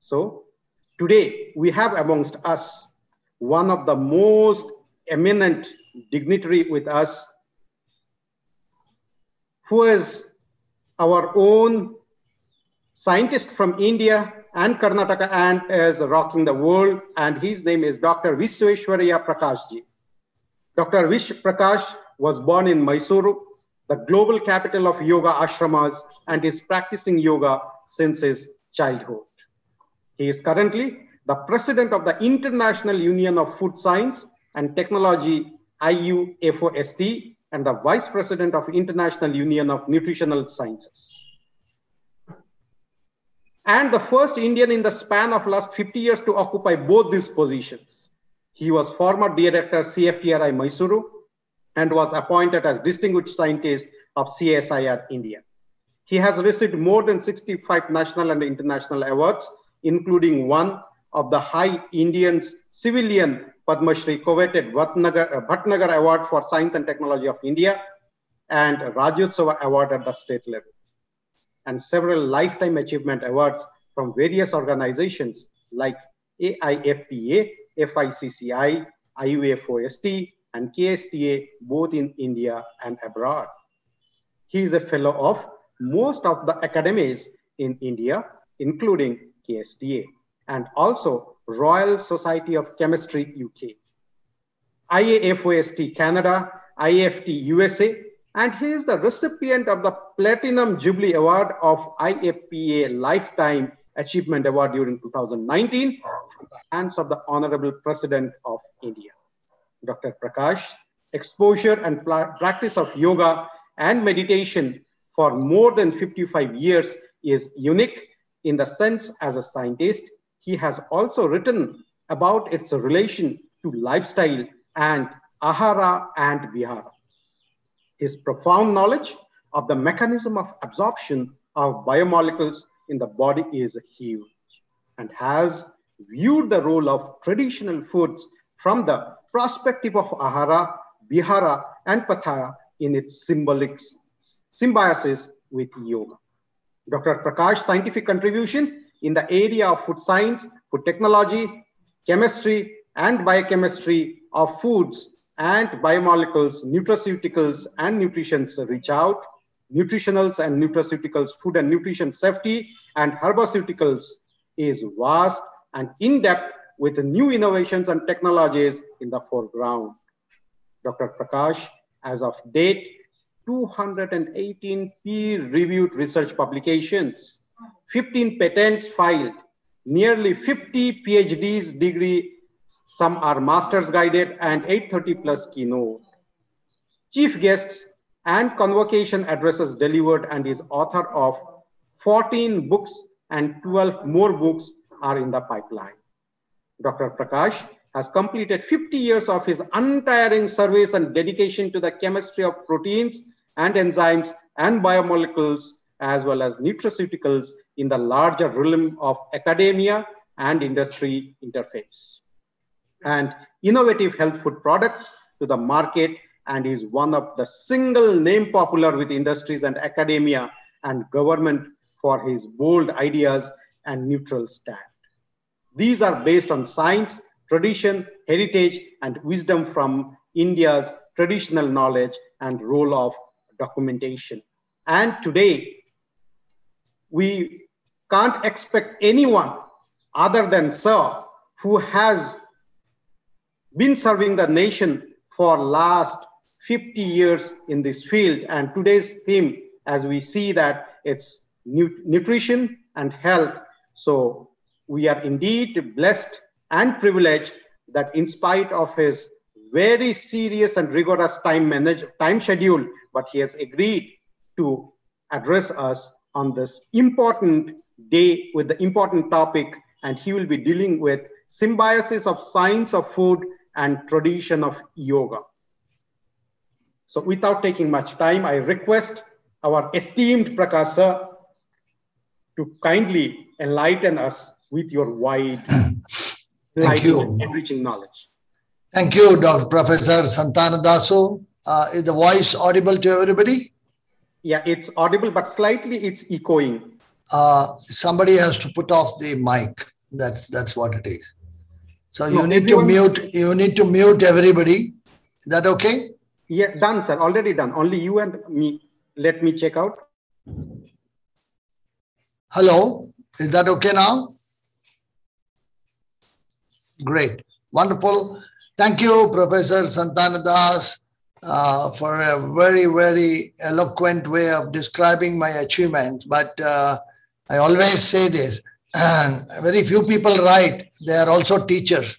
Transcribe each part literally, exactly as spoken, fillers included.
So today we have amongst us one of the most eminent dignitary with us, who is our own scientist from India and Karnataka and is rocking the world. And his name is Doctor Visveshwaraya Prakashji. Doctor Vish Prakash was born in Mysuru, the global capital of yoga ashramas, and is practicing yoga since his childhood. He is currently the president of the International Union of Food Science and Technology, I U F O S T, and the vice president of International Union of Nutritional Sciences. And the first Indian in the span of last fifty years to occupy both these positions. He was former director C F T R I Mysuru and was appointed as distinguished scientist of C S I R India. He has received more than sixty-five national and international awards, including one of the High Indian's Civilian Padma Shri coveted Bhatnagar, Bhatnagar Award for Science and Technology of India and Rajyotsava Award at the state level, and several lifetime achievement awards from various organizations like A I F P A, F I C C I, I U F O S T, and K S T A, both in India and abroad. He is a fellow of most of the academies in India, including K S T A, and also Royal Society of Chemistry U K, I A F O S T Canada, I F T U S A, and he is the recipient of the Platinum Jubilee Award of I F P A Lifetime Achievement Award during two thousand nineteen from the hands of the Honorable President of India. Doctor Prakash, exposure and practice of yoga and meditation for more than fifty-five years is unique in the sense as a scientist. He has also written about its relation to lifestyle and ahara and vihara. His profound knowledge of the mechanism of absorption of biomolecules in the body is huge, and has viewed the role of traditional foods from the perspective of ahara, vihara, and pathaya in its symbolic symbiosis with yoga. Doctor Prakash's scientific contribution in the area of food science, food technology, chemistry, and biochemistry of foods and biomolecules, nutraceuticals, and nutrition reach out, nutritionals and nutraceuticals, food and nutrition safety, and herbaceuticals is vast and in-depth with new innovations and technologies in the foreground. Doctor Prakash, as of date, two hundred eighteen peer-reviewed research publications, fifteen patents filed, nearly fifty PhDs degree, some are master's guided, and eight hundred thirty plus keynote. Chief guests and convocation addresses delivered, and is author of fourteen books, and twelve more books are in the pipeline. Doctor Prakash has completed fifty years of his untiring service and dedication to the chemistry of proteins and enzymes and biomolecules, as well as nutraceuticals in the larger realm of academia and industry interface, and innovative health food products to the market, and is one of the single name popular with industries and academia and government for his bold ideas and neutral stand. These are based on science, tradition, heritage, and wisdom from India's traditional knowledge and role of documentation. And today, we can't expect anyone other than Sir, who has been serving the nation for last fifty years in this field. And today's theme, as we see that it's nu nutrition and health. So we are indeed blessed and privileged that in spite of his very serious and rigorous time manage time schedule, but he has agreed to address us on this important day with the important topic, and he will be dealing with symbiosis of science of food and tradition of yoga. So without taking much time, I request our esteemed Prakash sir to kindly enlighten us with your wide, Thank you. enriching knowledge. Thank you, Doctor Professor Santanadasu. Uh, is the voice audible to everybody? Yeah, it's audible, but slightly it's echoing. Uh, somebody has to put off the mic. That's that's what it is. So No, you need to everyone- mute. You need to mute everybody. Is that okay? Yeah, done, sir. Already done. Only you and me. Let me check out. Hello. Is that okay now? Great. Wonderful. Thank you, Professor Santanadas, uh, for a very, very eloquent way of describing my achievements. But uh, I always say this, and very few people write. They are also teachers.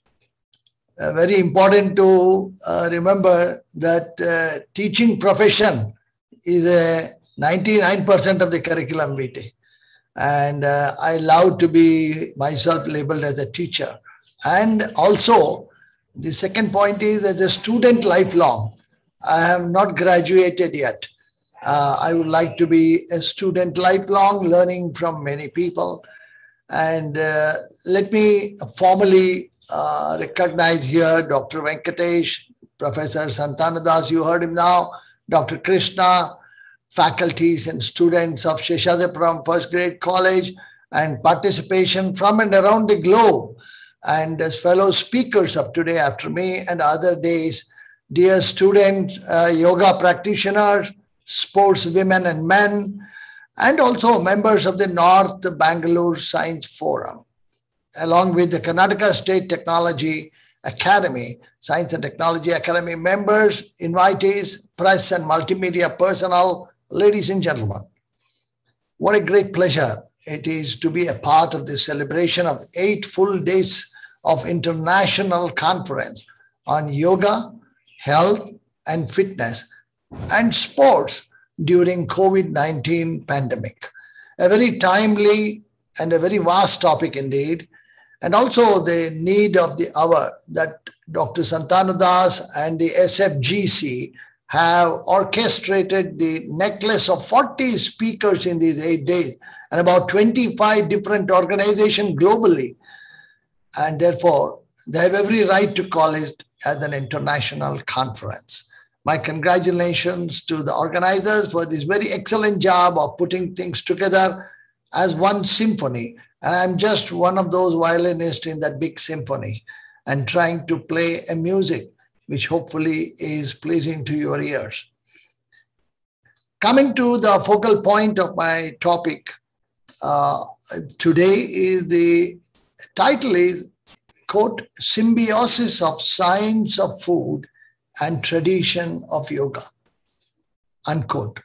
Uh, very important to uh, remember that uh, teaching profession is a ninety-nine percent of the curriculum vitae. And uh, I love to be myself labeled as a teacher. And also, the second point is that the student lifelong. I have not graduated yet. Uh, I would like to be a student lifelong, learning from many people. And uh, let me formally uh, recognize here Doctor Venkatesh, Professor Santanadas, you heard him now, Doctor Krishna, faculties and students of Seshadripuram First Grade College, and participation from and around the globe. And as fellow speakers of today after me and other days, dear students, uh, yoga practitioners, sports women and men, and also members of the North Bangalore Science Forum, along with the Karnataka State Technology Academy, Science and Technology Academy members, invitees, press and multimedia personnel, ladies and gentlemen. What a great pleasure it is to be a part of the celebration of eight full days of international conference on yoga, health and fitness and sports during COVID nineteen pandemic. A very timely and a very vast topic indeed, and also the need of the hour that Doctor Santanadas and the S F G C have orchestrated the necklace of forty speakers in these eight days and about twenty-five different organizations globally. And therefore, they have every right to call it as an international conference. My congratulations to the organizers for this very excellent job of putting things together as one symphony. And I'm just one of those violinists in that big symphony and trying to play a music which hopefully is pleasing to your ears. Coming to the focal point of my topic uh, today is the title is, quote, Symbiosis of Science of Food and Tradition of Yoga, unquote.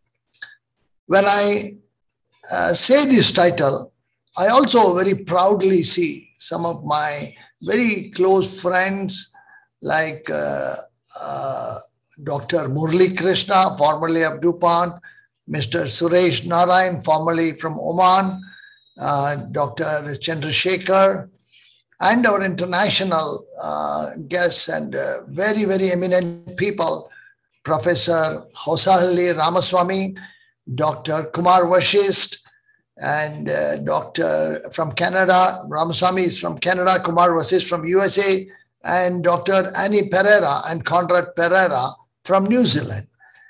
When I uh, say this title, I also very proudly see some of my very close friends like uh, uh, Doctor Murli Krishna, formerly of DuPont, Mister Suresh Narayan, formerly from Oman, uh, Doctor Chandrasekhar, and our international uh, guests and uh, very, very eminent people, Professor Hosahalli Ramaswamy, Doctor Kumar Vashisht, and uh, Doctor from Canada, Ramaswamy is from Canada, Kumar Vashisht from U S A, and Doctor Annie Pereira and Conrad Pereira from New Zealand.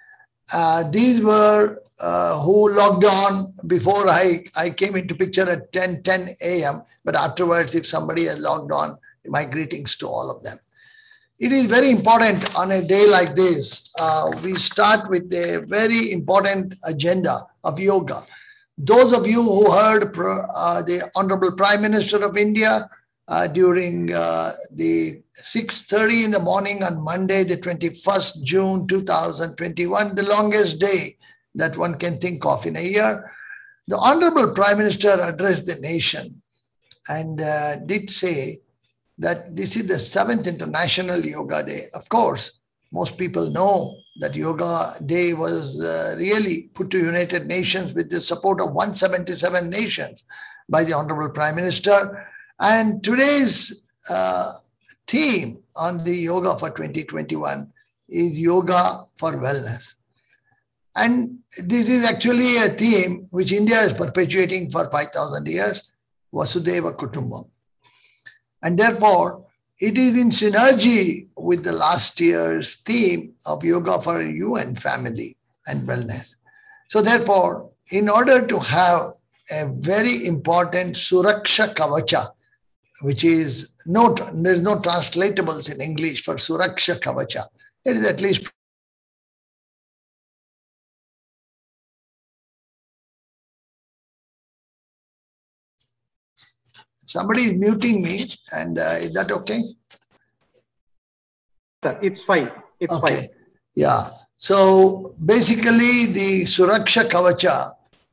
Uh, these were uh, who logged on before I, I came into picture at ten ten a m But afterwards, if somebody has logged on, my greetings to all of them. It is very important on a day like this. Uh, we start with a very important agenda of yoga. Those of you who heard uh, the Honorable Prime Minister of India uh, during uh, the six thirty in the morning on Monday, the twenty-first June two thousand twenty-one, the longest day that one can think of in a year, the Honorable Prime Minister addressed the nation and uh, did say that this is the seventh International Yoga Day. Of course, most people know that Yoga Day was uh, really put to United Nations with the support of one hundred seventy-seven nations by the Honorable Prime Minister. And today's uh, theme on the Yoga for twenty twenty-one is Yoga for Wellness. And this is actually a theme which India is perpetuating for five thousand years, Vasudhaiva Kutumbam. And therefore, it is in synergy with the last year's theme of Yoga for U N Family and Wellness. So therefore, in order to have a very important Suraksha Kavacha, which is no, there is no translatables in English for Suraksha Kavacha. It is at least somebody is muting me, and uh, is that okay? It's fine. It's okay. fine. Yeah. So basically, the Suraksha Kavacha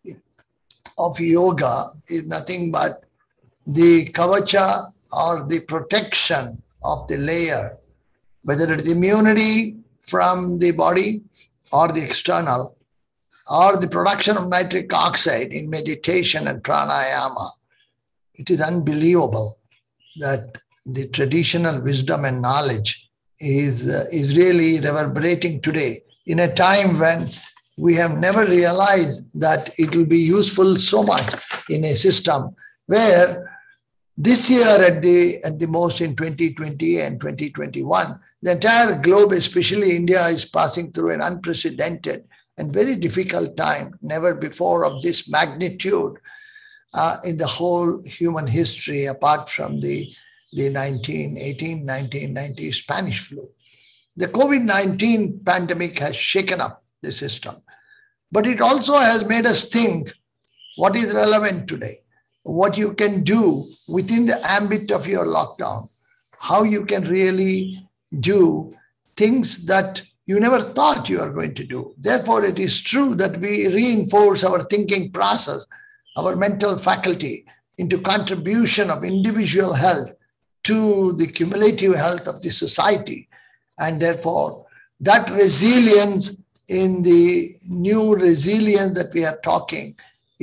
of yoga is nothing but the kavacha or the protection of the layer, whether it is immunity from the body or the external, or the production of nitric oxide in meditation and pranayama. It is unbelievable that the traditional wisdom and knowledge is, uh, is really reverberating today in a time when we have never realized that it will be useful so much in a system where this year at the, at the most in twenty twenty and twenty twenty-one, the entire globe, especially India, is passing through an unprecedented and very difficult time, never before of this magnitude uh, in the whole human history, apart from the, the nineteen eighteen, nineteen ninety Spanish flu. The COVID nineteen pandemic has shaken up the system, but it also has made us think what is relevant today, what you can do within the ambit of your lockdown, how you can really do things that you never thought you are going to do. Therefore, it is true that we reinforce our thinking process, our mental faculty into contribution of individual health to the cumulative health of the society. And therefore, that resilience in the new resilience that we are talking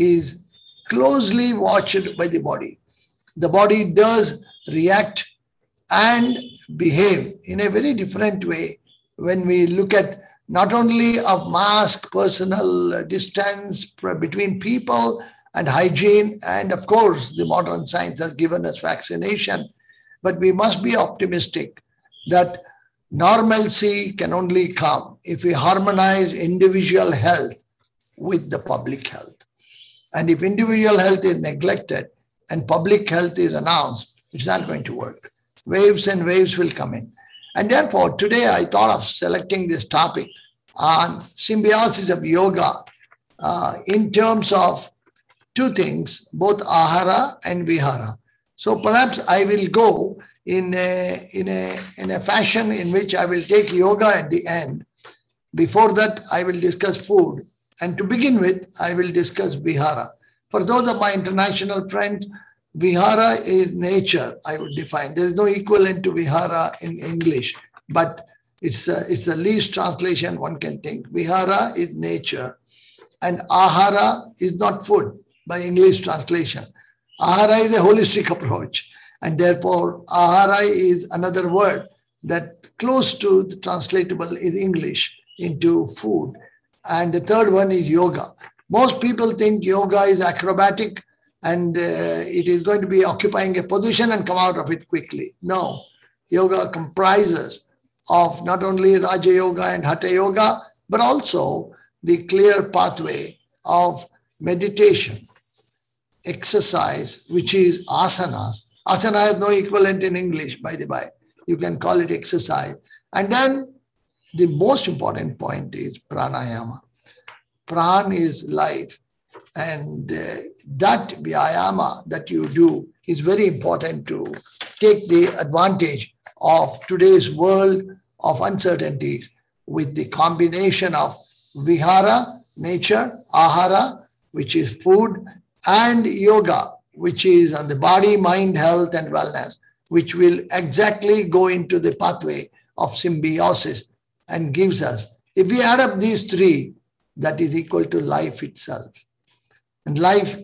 is closely watched by the body. The body does react and behave in a very different way when we look at not only of mask, personal distance between people and hygiene, and of course the modern science has given us vaccination, but we must be optimistic that normalcy can only come if we harmonize individual health with the public health. And if individual health is neglected and public health is announced, it's not going to work. Waves and waves will come in. And therefore, today I thought of selecting this topic on symbiosis of yoga uh, in terms of two things, both ahara and vihara. So perhaps I will go in a, in a, in a fashion in which I will take yoga at the end. Before that, I will discuss food. And to begin with, I will discuss vihara. For those of my international friends, vihara is nature, I would define. There is no equivalent to vihara in English, but it's, a, it's the least translation one can think. Vihara is nature, and ahara is not food by English translation. Ahara is a holistic approach, and therefore ahara is another word that close to the translatable in English into food. And the third one is yoga. Most people think yoga is acrobatic and uh, it is going to be occupying a position and come out of it quickly. No, yoga comprises of not only Raja Yoga and Hatha Yoga, but also the clear pathway of meditation, exercise, which is asanas. Asana has no equivalent in English, by the by. You can call it exercise. And then the most important point is pranayama. Pran is life. And uh, that vyayama that you do is very important to take the advantage of today's world of uncertainties with the combination of vihara, nature, ahara, which is food, and yoga, which is on the body, mind, health, and wellness, which will exactly go into the pathway of symbiosis and gives us, if we add up these three, that is equal to life itself. And life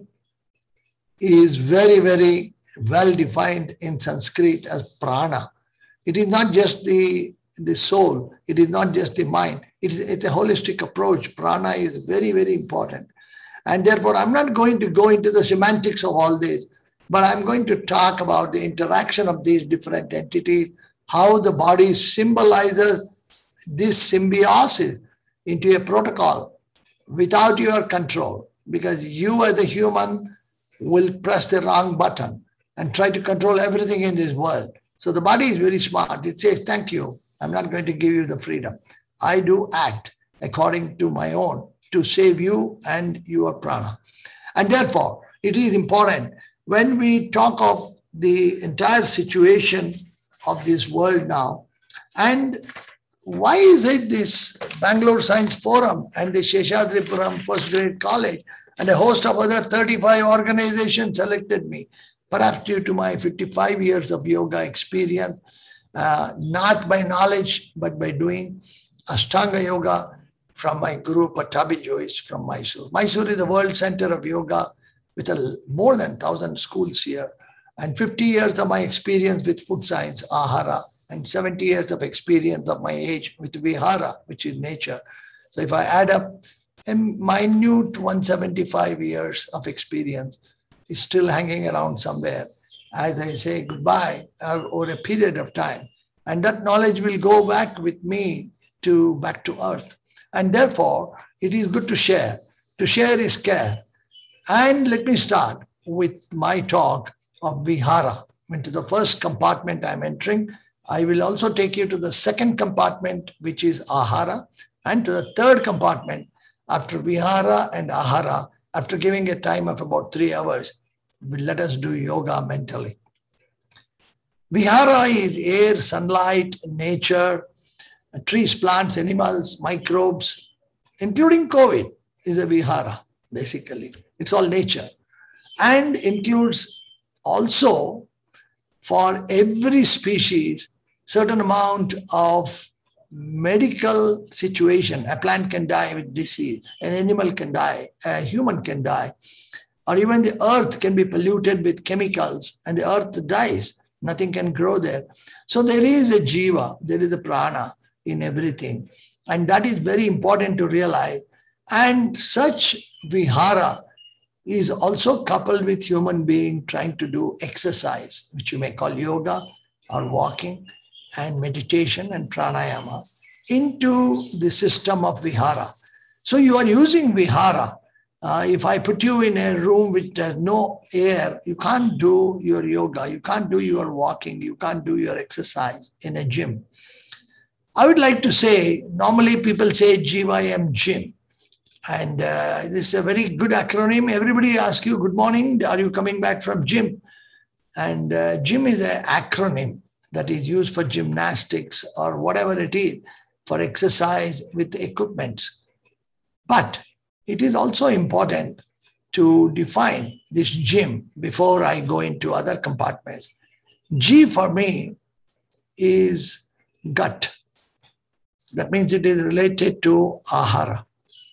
is very, very well defined in Sanskrit as prana. It is not just the, the soul. It is not just the mind. It is, it's a holistic approach. Prana is very, very important. And therefore, I'm not going to go into the semantics of all this, but I'm going to talk about the interaction of these different entities, how the body symbolizes this symbiosis into a protocol without your control. because you as a human will press the wrong button and try to control everything in this world. So the body is very smart. It says, thank you, I'm not going to give you the freedom. I do act according to my own to save you and your prana. And therefore, it is important when we talk of the entire situation of this world now, and why is it this Bangalore Science Forum and the Seshadripuram First Grade College and a host of other thirty-five organizations selected me, perhaps due to my fifty-five years of yoga experience, uh, not by knowledge, but by doing Ashtanga Yoga from my guru Pattabhi Jois from Mysore. Mysore is the world center of yoga with a, more than one thousand schools here, and fifty years of my experience with food science, Ahara, and seventy years of experience of my age with Vihara, which is nature. So if I add up a minute one hundred seventy-five years of experience is still hanging around somewhere, as I say goodbye over a period of time. And that knowledge will go back with me to back to earth. And therefore, it is good to share. To share is care. And let me start with my talk of Vihara. Into the first compartment I'm entering. I will also take you to the second compartment, which is Ahara, and to the third compartment after Vihara and Ahara, after giving a time of about three hours, let us do yoga mentally. Vihara is air, sunlight, nature, trees, plants, animals, microbes, including COVID is a Vihara, basically. It's all nature. And includes also for every species certain amount of medical situation. A plant can die with disease, an animal can die, a human can die, or even the earth can be polluted with chemicals and the earth dies. Nothing can grow there. So there is a jiva, there is a prana in everything. And that is very important to realize. And such vihara is also coupled with human being trying to do exercise, which you may call yoga or walking and meditation and pranayama into the system of vihara. So you are using vihara. Uh, if I put you in a room with uh, no air, you can't do your yoga, you can't do your walking, you can't do your exercise in a gym. I would like to say, normally people say G Y M gym. And uh, this is a very good acronym. Everybody asks you, good morning, are you coming back from gym? And uh, gym is an acronym that is used for gymnastics or whatever it is, for exercise with equipment. But it is also important to define this gym before I go into other compartments. G for me is gut. That means it is related to ahara.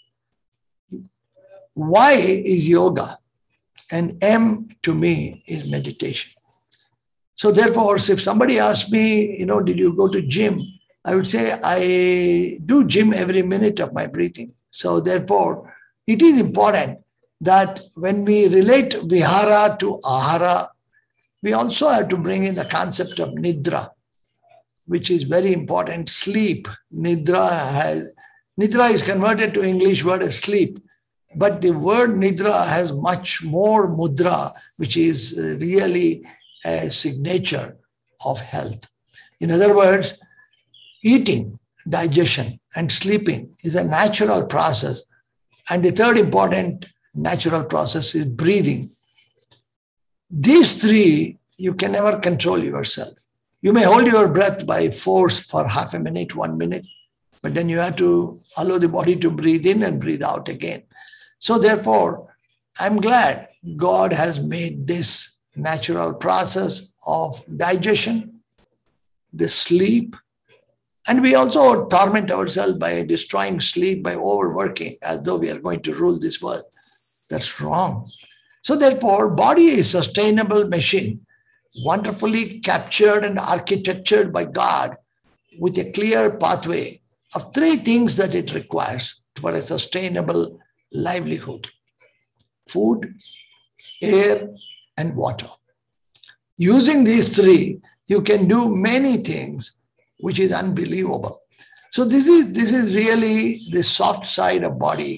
Y is yoga, and M to me is meditation. So therefore, if somebody asks me, you know, did you go to gym? I would say I do gym every minute of my breathing. So therefore, it is important that when we relate vihara to ahara, we also have to bring in the concept of nidra, which is very important. Sleep. Nidra has, nidra is converted to English word as sleep. But the word nidra has much more mudra, which is really a signature of health. In other words, eating, digestion, and sleeping is a natural process. And the third important natural process is breathing. These three, you can never control yourself. You may hold your breath by force for half a minute, one minute, but then you have to allow the body to breathe in and breathe out again. So therefore, I'm glad God has made this natural process of digestion, the sleep, and we also torment ourselves by destroying sleep, by overworking, as though we are going to rule this world. That's wrong. So therefore, body is a sustainable machine, wonderfully captured and architectured by God with a clear pathway of three things that it requires for a sustainable livelihood: food, air, and water. Using these three, you can do many things, which is unbelievable. So this is, this is really the soft side of body,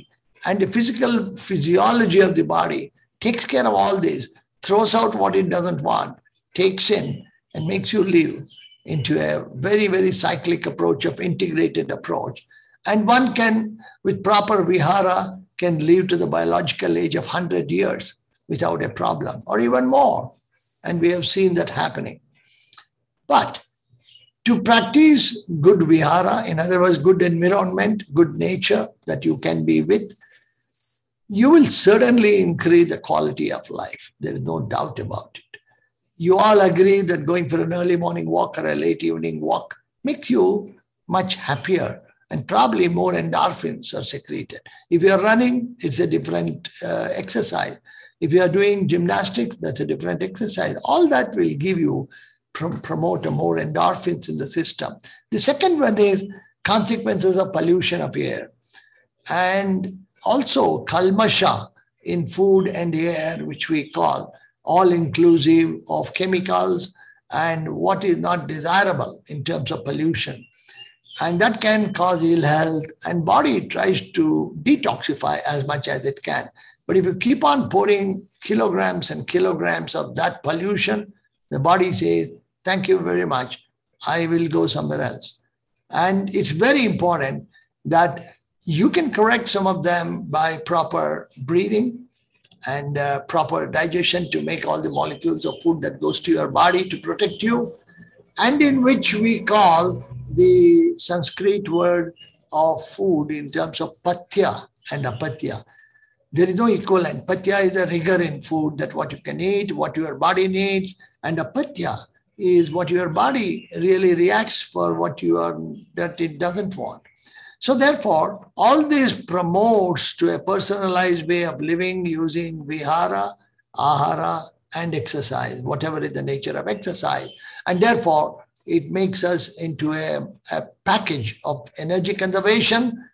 and the physical physiology of the body takes care of all this, throws out what it doesn't want, takes in and makes you live into a very, very cyclic approach of integrated approach. And one can, with proper vihara, can live to the biological age of one hundred years without a problem, or even more. And we have seen that happening. But to practice good vihara, in other words, good environment, good nature that you can be with, you will certainly increase the quality of life. There is no doubt about it. You all agree that going for an early morning walk or a late evening walk makes you much happier, and probably more endorphins are secreted. If you are running, it's a different uh, exercise. If you are doing gymnastics, that's a different exercise. All that will give you, pr- promote more endorphins in the system. The second one is consequences of pollution of air. And also kalmasha in food and air, which we call all-inclusive of chemicals and what is not desirable in terms of pollution. And that can cause ill health, and body tries to detoxify as much as it can. But if you keep on pouring kilograms and kilograms of that pollution, the body says, thank you very much, I will go somewhere else. And it's very important that you can correct some of them by proper breathing and uh, proper digestion to make all the molecules of food that goes to your body to protect you, and in which we call the Sanskrit word of food in terms of patya and apatya. There is no equivalent. Patya is the rigor in food, that what you can eat, what your body needs, and apatya is what your body really reacts for what you are, that it doesn't want. So therefore, all this promotes to a personalized way of living using vihara, ahara, and exercise, whatever is the nature of exercise. And therefore, it makes us into a, a package of energy conservation,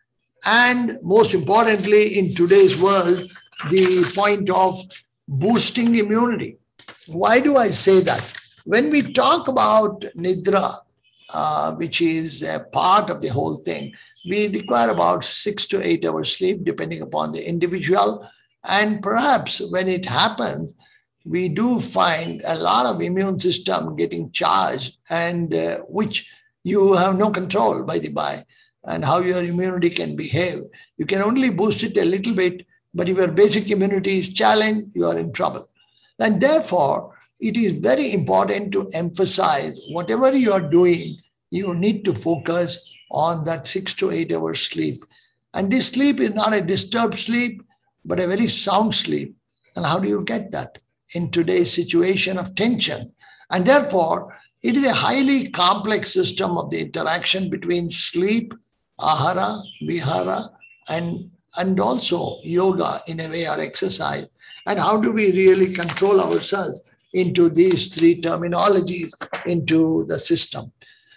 and most importantly, in today's world, the point of boosting immunity. Why do I say that? When we talk about nidra, uh, which is a part of the whole thing, we require about six to eight hours sleep, depending upon the individual. And perhaps when it happens, we do find a lot of immune system getting charged, and uh, which you have no control, by the by, and how your immunity can behave. You can only boost it a little bit, but if your basic immunity is challenged, you are in trouble. And therefore, it is very important to emphasize whatever you are doing, you need to focus on that six to eight hours sleep. And this sleep is not a disturbed sleep, but a very sound sleep. And how do you get that? In today's situation of tension. And therefore, it is a highly complex system of the interaction between sleep, ahara, vihara, and, and also yoga in a way, or exercise. And how do we really control ourselves into these three terminologies into the system?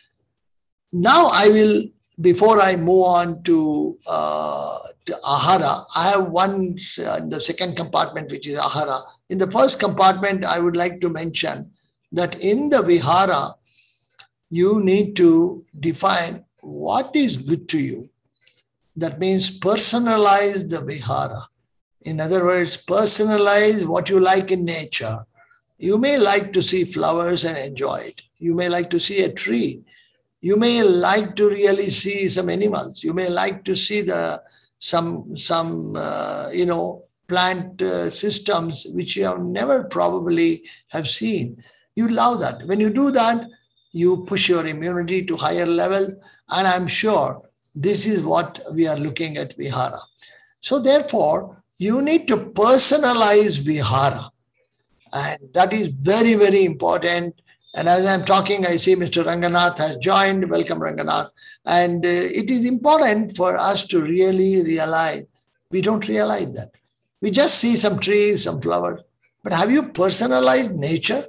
Now I will, before I move on to, uh, to ahara, I have one, uh, the second compartment, which is ahara. In the first compartment, I would like to mention that in the vihara, you need to define what is good to you. That means personalize the vihara. In other words, personalize what you like in nature. You may like to see flowers and enjoy it. You may like to see a tree. You may like to really see some animals. You may like to see the some, some uh, you know, plant uh, systems which you have never probably have seen. You love that. When you do that, you push your immunity to higher level. And I'm sure this is what we are looking at vihara. So therefore, you need to personalize vihara. And that is very, very important. And as I'm talking, I see Mister Ranganath has joined. Welcome, Ranganath. And uh, it is important for us to really realize, we don't realize that. We just see some trees, some flowers. But have you personalized nature?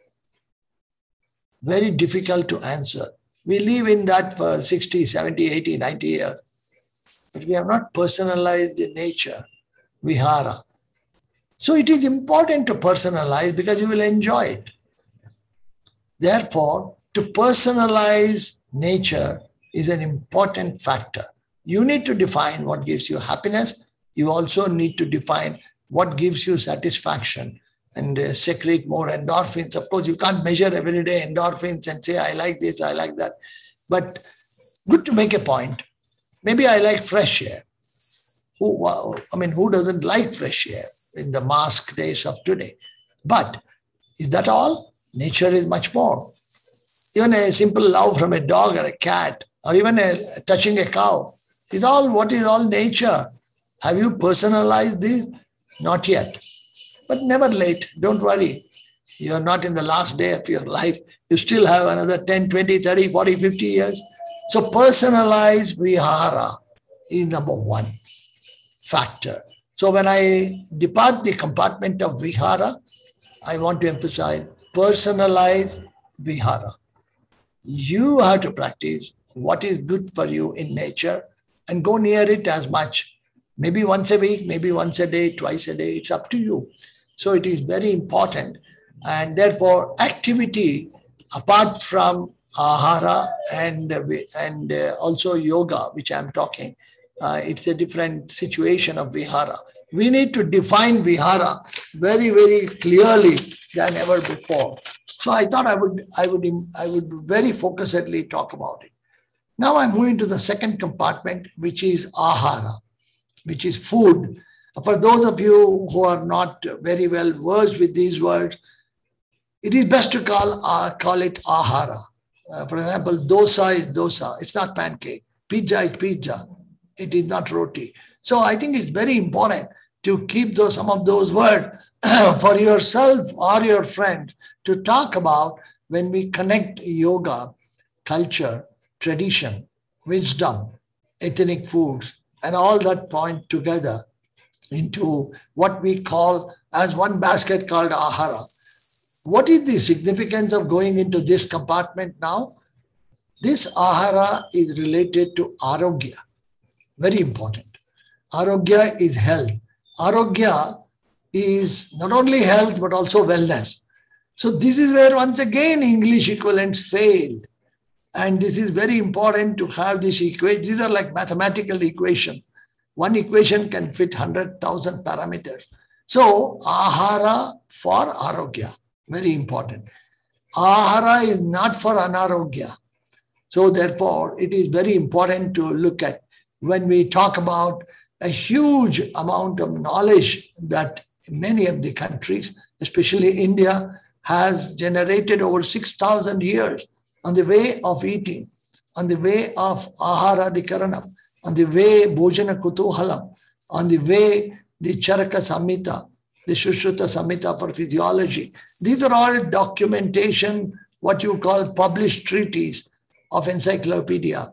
Very difficult to answer. We live in that for sixty, seventy, eighty, ninety years. But we have not personalized the nature, vihara. So it is important to personalize because you will enjoy it. Therefore, to personalize nature is an important factor. You need to define what gives you happiness, you also need to define what gives you satisfaction and uh, secrete more endorphins. Of course, you can't measure every day endorphins and say, I like this, I like that. But good to make a point. Maybe I like fresh air. Who, I mean, who doesn't like fresh air in the mask days of today? But is that all? Nature is much more. Even a simple love from a dog or a cat, or even a, touching a cow, is all what is all nature. Have you personalized this? Not yet. But never late. Don't worry. You're not in the last day of your life. You still have another ten, twenty, thirty, forty, fifty years. So personalized vihara is number one factor. So when I depart the compartment of vihara, I want to emphasize personalized vihara. You have to practice what is good for you in nature and go near it as much. Maybe once a week, maybe once a day, twice a day. It's up to you. So it is very important. And therefore, activity apart from ahara and, and uh, also yoga, which I'm talking, uh, it's a different situation of vihara. We need to define vihara very, very clearly than ever before. So I thought I would, I would, I would very focusedly talk about it. Now I'm moving to the second compartment, which is ahara, which is food. For those of you who are not very well versed with these words, it is best to call, uh, call it ahara. Uh, for example, dosa is dosa. It's not pancake. Pizza is pizza. It is not roti. So I think it's very important to keep those, some of those words for yourself or your friend to talk about when we connect yoga, culture, tradition, wisdom, ethnic foods, and all that point together into what we call as one basket called ahara. What is the significance of going into this compartment now? This ahara is related to arogya. Very important. Arogya is health. Arogya is not only health, but also wellness. So this is where once again English equivalents failed. And this is very important to have this equation. These are like mathematical equations. One equation can fit one hundred thousand parameters. So ahara for arogya, very important. Ahara is not for anarogya. So therefore, it is very important to look at when we talk about a huge amount of knowledge that many of the countries, especially India, has generated over six thousand years on the way of eating, on the way of ahara dhikaranam, on the way bhojana kutuhalam, on the way the Charaka Samhita, the Sushruta Samhita for physiology. These are all documentation, what you call published treaties of encyclopedia.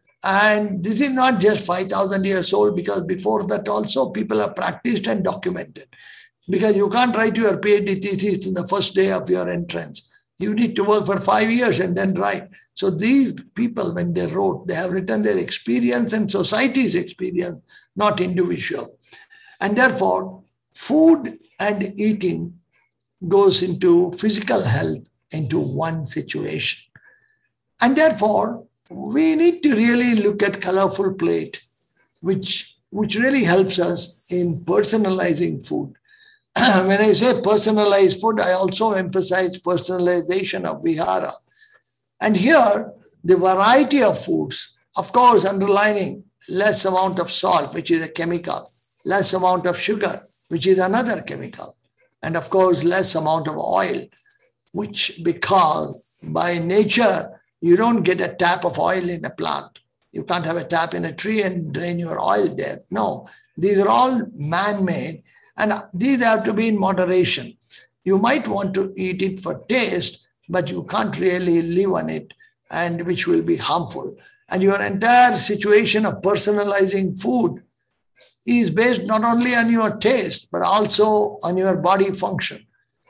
And this is not just five thousand years old, because before that also people have practiced and documented. Because you can't write your PhD thesis in the first day of your entrance. You need to work for five years and then write. So these people, when they wrote, they have written their experience and society's experience, not individual. And therefore, food and eating goes into physical health into one situation. And therefore, we need to really look at colorful plate, which, which really helps us in personalizing food. When I say personalized food, I also emphasize personalization of vihara. And here, the variety of foods, of course, underlining less amount of salt, which is a chemical, less amount of sugar, which is another chemical, and of course, less amount of oil, which because by nature, you don't get a tap of oil in a plant. You can't have a tap in a tree and drain your oil there. No, these are all man-made. And these have to be in moderation. You might want to eat it for taste, but you can't really live on it, and which will be harmful. And your entire situation of personalizing food is based not only on your taste, but also on your body function.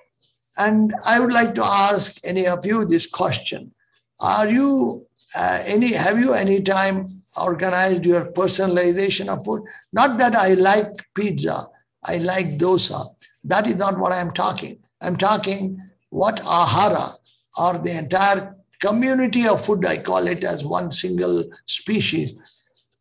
And I would like to ask any of you this question. Are you, uh, any, have you any time organized your personalization of food? Not that I like pizza, I like dosa. That is not what I'm talking. I'm talking what ahara, or the entire community of food, I call it as one single species.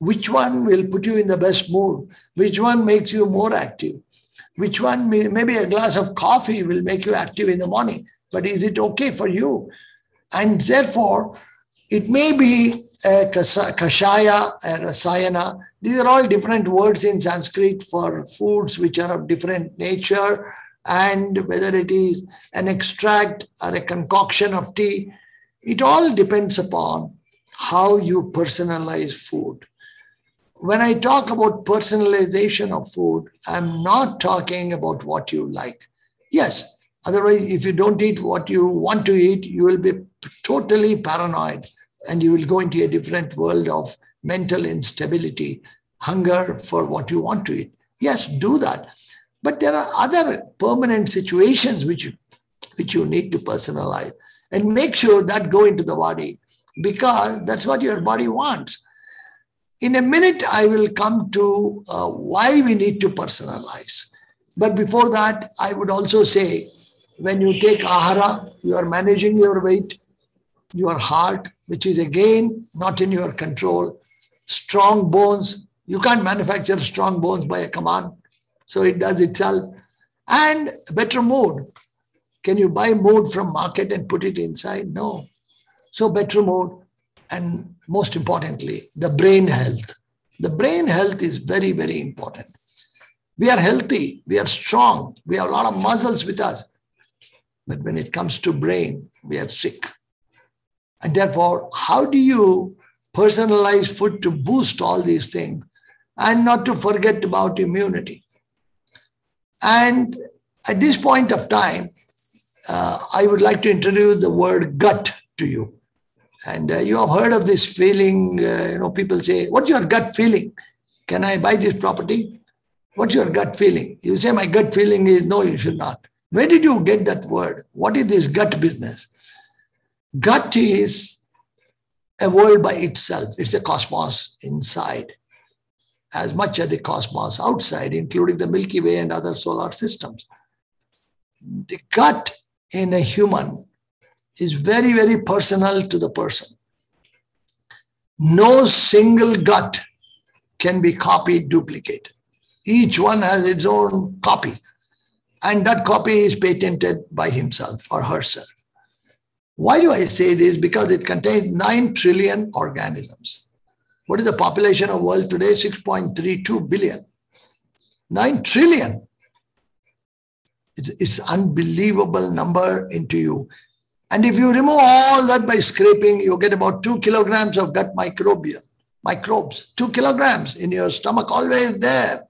Which one will put you in the best mood? Which one makes you more active? Which one, may, maybe a glass of coffee will make you active in the morning, but is it okay for you? And therefore, it may be a kashaya, a rasayana. These are all different words in Sanskrit for foods which are of different nature, and whether it is an extract or a concoction of tea, it all depends upon how you personalize food. When I talk about personalization of food, I'm not talking about what you like. Yes, otherwise, if you don't eat what you want to eat, you will be totally paranoid and you will go into a different world of mental instability, hunger for what you want to eat. Yes, do that. But there are other permanent situations which you, which you need to personalize and make sure that go into the body, because that's what your body wants. In a minute, I will come to uh, why we need to personalize. But before that, I would also say, when you take ahara, you are managing your weight, your heart, which is again not in your control, strong bones. You can't manufacture strong bones by a command, so it does itself. And better mood. Can you buy mood from market and put it inside? No. So better mood. And most importantly, the brain health. The brain health is very, very important. We are healthy, we are strong, we have a lot of muscles with us. But when it comes to brain, we are sick. And therefore, how do you personalize food to boost all these things and not to forget about immunity? And at this point of time, uh, I would like to introduce the word gut to you. And uh, you have heard of this feeling, uh, you know, people say, what's your gut feeling? Can I buy this property? What's your gut feeling? You say, my gut feeling is, no, you should not. Where did you get that word? What is this gut business? Gut is a world by itself. It's a cosmos inside, as much as the cosmos outside, including the Milky Way and other solar systems. The gut in a human is very, very personal to the person. No single gut can be copied, duplicated. Each one has its own copy, and that copy is patented by himself or herself. Why do I say this? Because it contains nine trillion organisms. What is the population of the world today? six point three two billion. nine trillion. It's, it's an unbelievable number into you. And if you remove all that by scraping, you get about two kilograms of gut microbial, microbes, two kilograms in your stomach, always there.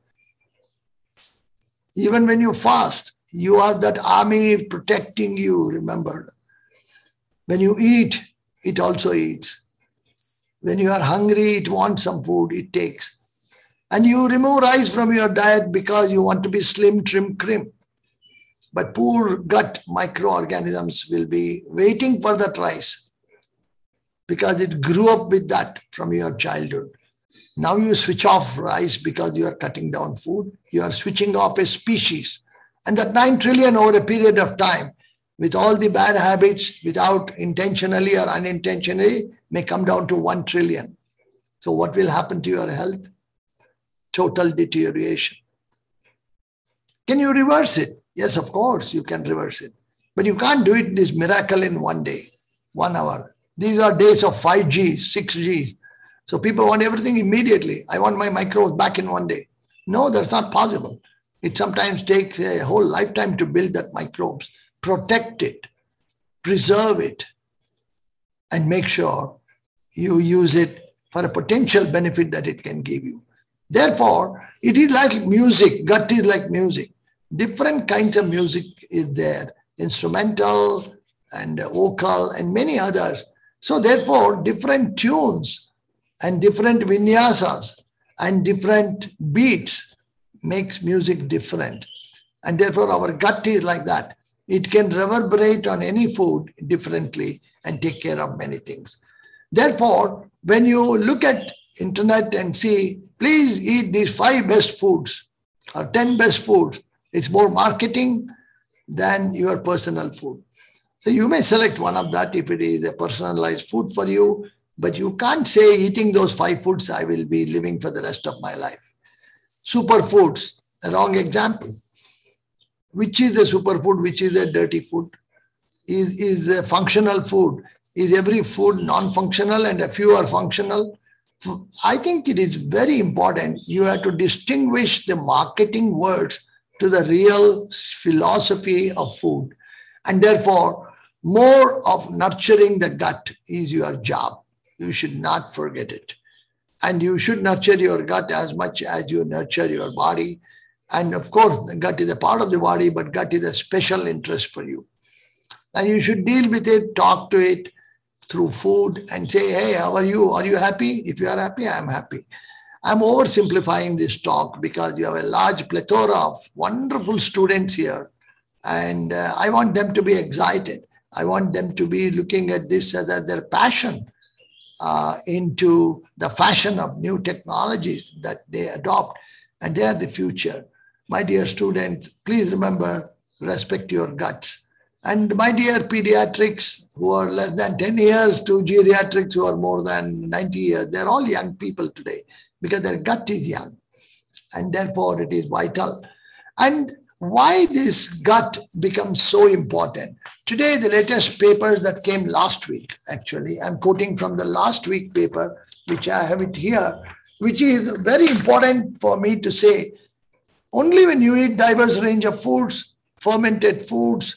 Even when you fast, you have that army protecting you, remember. When you eat, it also eats. When you are hungry, it wants some food, it takes. And you remove rice from your diet because you want to be slim, trim, crim. But poor gut microorganisms will be waiting for that rice because it grew up with that from your childhood. Now you switch off rice because you are cutting down food. You are switching off a species. And that nine trillion over a period of time, with all the bad habits, without intentionally or unintentionally, may come down to one trillion. So what will happen to your health? Total deterioration. Can you reverse it? Yes, of course, you can reverse it. But you can't do it, this miracle, in one day, one hour. These are days of five G, six G. So people want everything immediately. I want my microbes back in one day. No, that's not possible. It sometimes takes a whole lifetime to build that microbes. Protect it, preserve it, and make sure you use it for a potential benefit that it can give you. Therefore, it is like music. Gut is like music. Different kinds of music is there, instrumental and vocal and many others. So therefore, different tunes and different vinyasas and different beats makes music different. And therefore, our gut is like that. It can reverberate on any food differently and take care of many things. Therefore, when you look at internet and see, please eat these five best foods or ten best foods, it's more marketing than your personal food. So you may select one of that if it is a personalized food for you. But you can't say eating those five foods, I will be living for the rest of my life. Superfoods, a wrong example. Which is a superfood, which is a dirty food? Is, is a functional food? Is every food non-functional and a few are functional? I think it is very important. You have to distinguish the marketing words to the real philosophy of food. And therefore, more of nurturing the gut is your job. You should not forget it. And you should nurture your gut as much as you nurture your body. And of course, the gut is a part of the body, but gut is a special interest for you. And you should deal with it, talk to it through food and say, hey, how are you? Are you happy? If you are happy, I am happy. I'm oversimplifying this talk because you have a large plethora of wonderful students here. And uh, I want them to be excited. I want them to be looking at this as a, their passion uh, into the fashion of new technologies that they adopt. And they are the future. My dear students, please remember, respect your guts. And my dear pediatrics who are less than ten years to geriatrics who are more than ninety years, they're all young people today because their gut is young. And therefore it is vital. And why this gut becomes so important? Today, the latest papers that came last week, actually, I'm quoting from the last week paper, which I have it here, which is very important for me to say. Only when you eat diverse range of foods, fermented foods,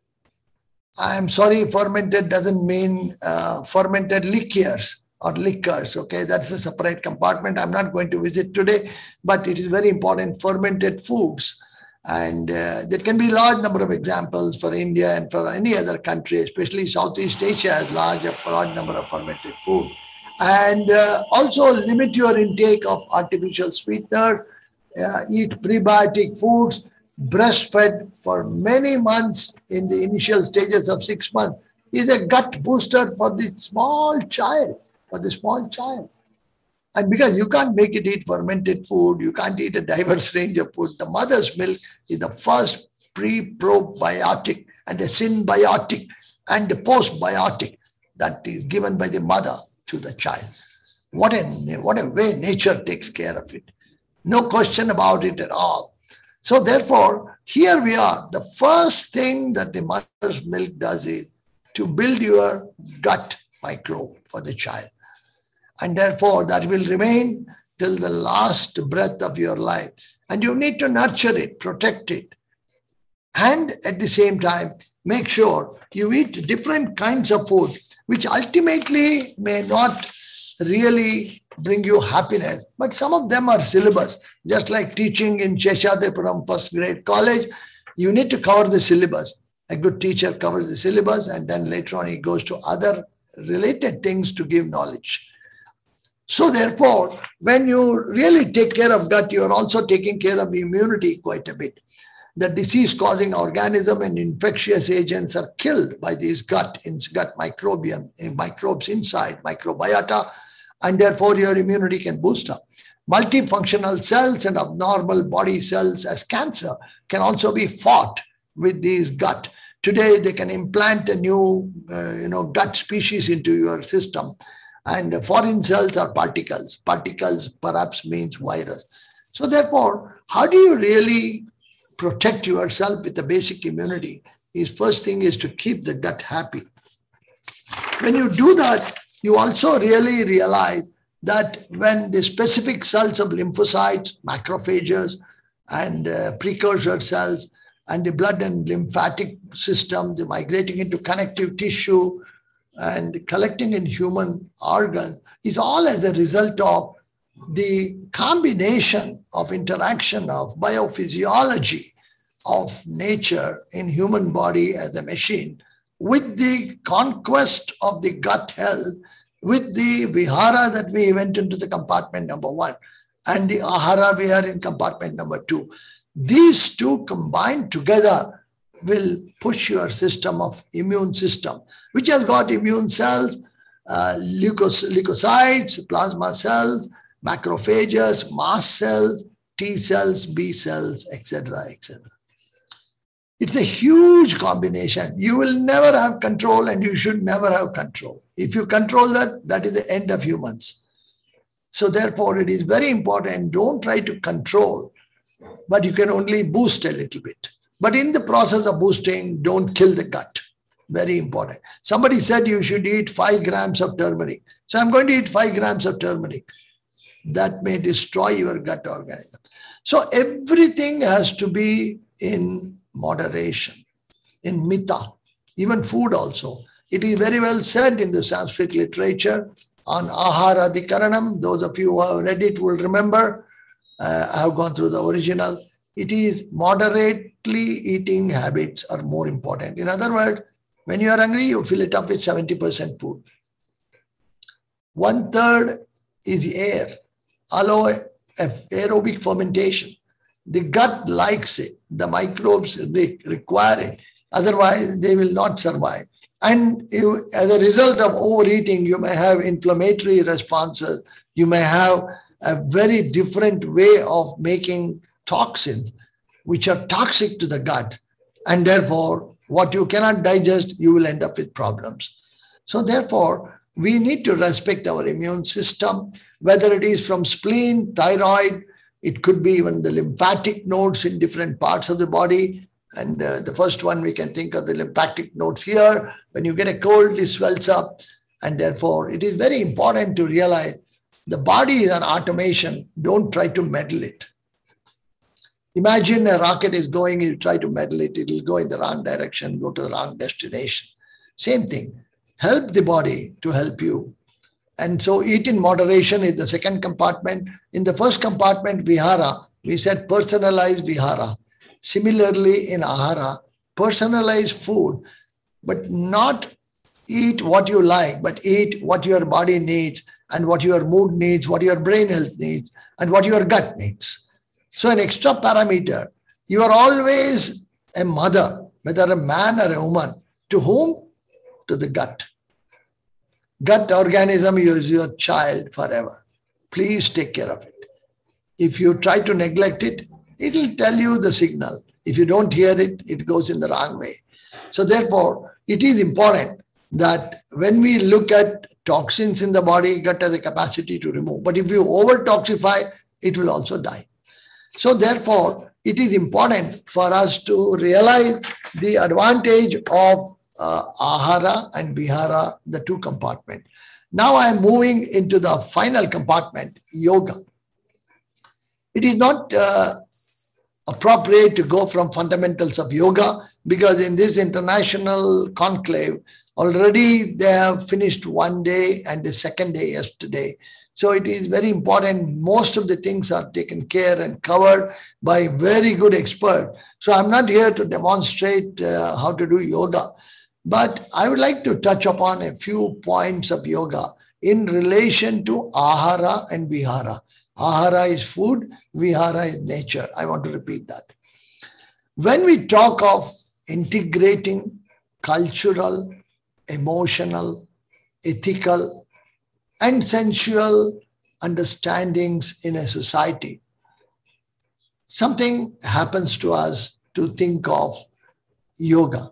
I'm sorry, fermented doesn't mean uh, fermented liquors or liquors, okay? That's a separate compartment. I'm not going to visit today, but it is very important, fermented foods. And uh, there can be a large number of examples for India and for any other country, especially Southeast Asia has large, a large number of fermented food. And uh, also limit your intake of artificial sweetener, uh, eat prebiotic foods, breastfed for many months in the initial stages of six months is a gut booster for the small child, for the small child. And because you can't make it eat fermented food, you can't eat a diverse range of food. The mother's milk is the first pre-probiotic and a symbiotic and a postbiotic that is given by the mother to the child. What a, what a way nature takes care of it. No question about it at all. So therefore, here we are. The first thing that the mother's milk does is to build your gut microbe for the child. And therefore, that will remain till the last breath of your life. And you need to nurture it, protect it. And at the same time, make sure you eat different kinds of food, which ultimately may not really bring you happiness. But some of them are syllabus. Just like teaching in Seshadripuram first grade college, you need to cover the syllabus. A good teacher covers the syllabus and then later on he goes to other related things to give knowledge. So therefore, when you really take care of gut, you are also taking care of immunity quite a bit. The disease-causing organism and infectious agents are killed by these gut, gut microbiome, microbes inside, microbiota, and therefore your immunity can boost up. Multifunctional cells and abnormal body cells as cancer can also be fought with these gut. Today, they can implant a new uh, you know, gut species into your system. And foreign cells are particles. Particles perhaps means virus. So therefore, how do you really protect yourself with the basic immunity? Is first thing is to keep the gut happy. When you do that, you also really realize that when the specific cells of lymphocytes, macrophages, and uh, precursor cells, and the blood and lymphatic system, they're migrating into connective tissue, and collecting in human organs is all as a result of the combination of interaction of biophysiology of nature in human body as a machine with the conquest of the gut health, with the vihara that we went into the compartment number one and the ahara we are in compartment number two. These two combined together will push your system of immune system, which has got immune cells, uh, leukos leukocytes, plasma cells, macrophages, mast cells, T cells, B cells, et cetera, et cetera. It's a huge combination. You will never have control and you should never have control. If you control that, that is the end of humans. So therefore, it is very important. Don't try to control, but you can only boost a little bit. But in the process of boosting, don't kill the gut. Very important. Somebody said you should eat five grams of turmeric. So I'm going to eat five grams of turmeric. That may destroy your gut organism. So everything has to be in moderation, in mita, even food also. It is very well said in the Sanskrit literature on Ahara Adhikaranam. Those of you who have read it will remember. Uh, I have gone through the original. It is moderately eating habits are more important. In other words, when you are hungry, you fill it up with seventy percent food. One third is air, allow aerobic fermentation. The gut likes it. The microbes require it. Otherwise, they will not survive. And you, as a result of overeating, you may have inflammatory responses. You may have a very different way of making toxins, which are toxic to the gut. And therefore, what you cannot digest, you will end up with problems. So therefore, we need to respect our immune system, whether it is from spleen, thyroid, it could be even the lymphatic nodes in different parts of the body. And uh, the first one, we can think of the lymphatic nodes here. When you get a cold, it swells up. And therefore, it is very important to realize the body is an automation. Don't try to meddle it. Imagine a rocket is going, you try to meddle it, it will go in the wrong direction, go to the wrong destination. Same thing. Help the body to help you. And so eat in moderation is the second compartment. In the first compartment, vihara, we said personalized vihara. Similarly, in ahara, personalized food, but not eat what you like, but eat what your body needs and what your mood needs, what your brain health needs, and what your gut needs. So an extra parameter, you are always a mother, whether a man or a woman. To whom? To the gut. Gut organism is your child forever. Please take care of it. If you try to neglect it, it will tell you the signal. If you don't hear it, it goes in the wrong way. So therefore, it is important that when we look at toxins in the body, gut has a capacity to remove. But if you over-toxify, it will also die. So therefore, it is important for us to realize the advantage of uh, ahara and vihara, the two compartments. Now I am moving into the final compartment, yoga. It is not uh, appropriate to go from fundamentals of yoga because in this international conclave, already they have finished one day and the second day yesterday. So it is very important. Most of the things are taken care and covered by very good experts. So I'm not here to demonstrate uh, how to do yoga, but I would like to touch upon a few points of yoga in relation to ahara and vihara. Ahara is food, vihara is nature. I want to repeat that. When we talk of integrating cultural, emotional, ethical, and sensual understandings in a society, something happens to us to think of yoga.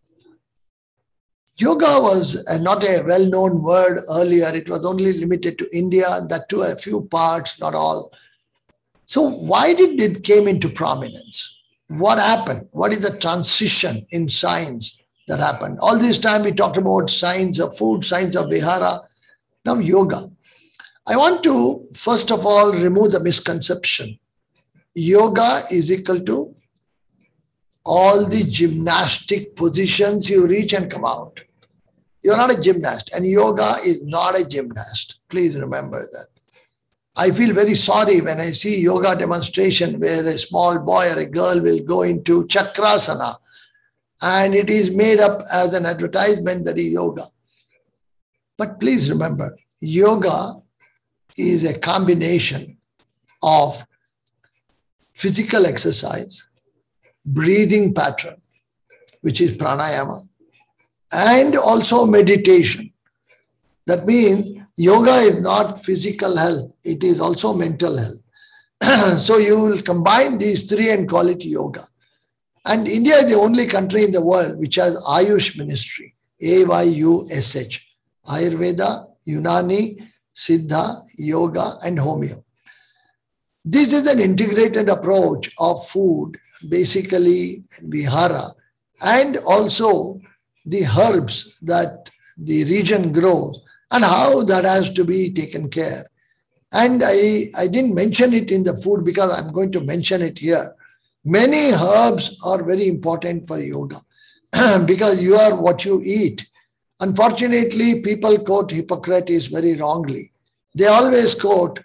Yoga was uh, not a well-known word earlier. It was only limited to India, that to a few parts, not all. So why did it came into prominence? What happened? What is the transition in science that happened? All this time we talked about science of food, science of vihara. Now yoga. I want to, first of all, remove the misconception. Yoga is equal to all the gymnastic positions you reach and come out. You're not a gymnast, and yoga is not a gymnast. Please remember that. I feel very sorry when I see yoga demonstration where a small boy or a girl will go into chakrasana and it is made up as an advertisement that is yoga. But please remember, yoga is a combination of physical exercise, breathing pattern, which is pranayama, and also meditation. That means yoga is not physical health, it is also mental health. So you will combine these three and call it yoga. And India is the only country in the world which has Ayush Ministry, A Y U S H, Ayurveda, Unani, Siddha, Yoga, and Homeo. This is an integrated approach of food, basically Vihara, and also the herbs that the region grows and how that has to be taken care. And I, I didn't mention it in the food because I'm going to mention it here. Many herbs are very important for yoga because you are what you eat. Unfortunately, people quote Hippocrates very wrongly. They always quote,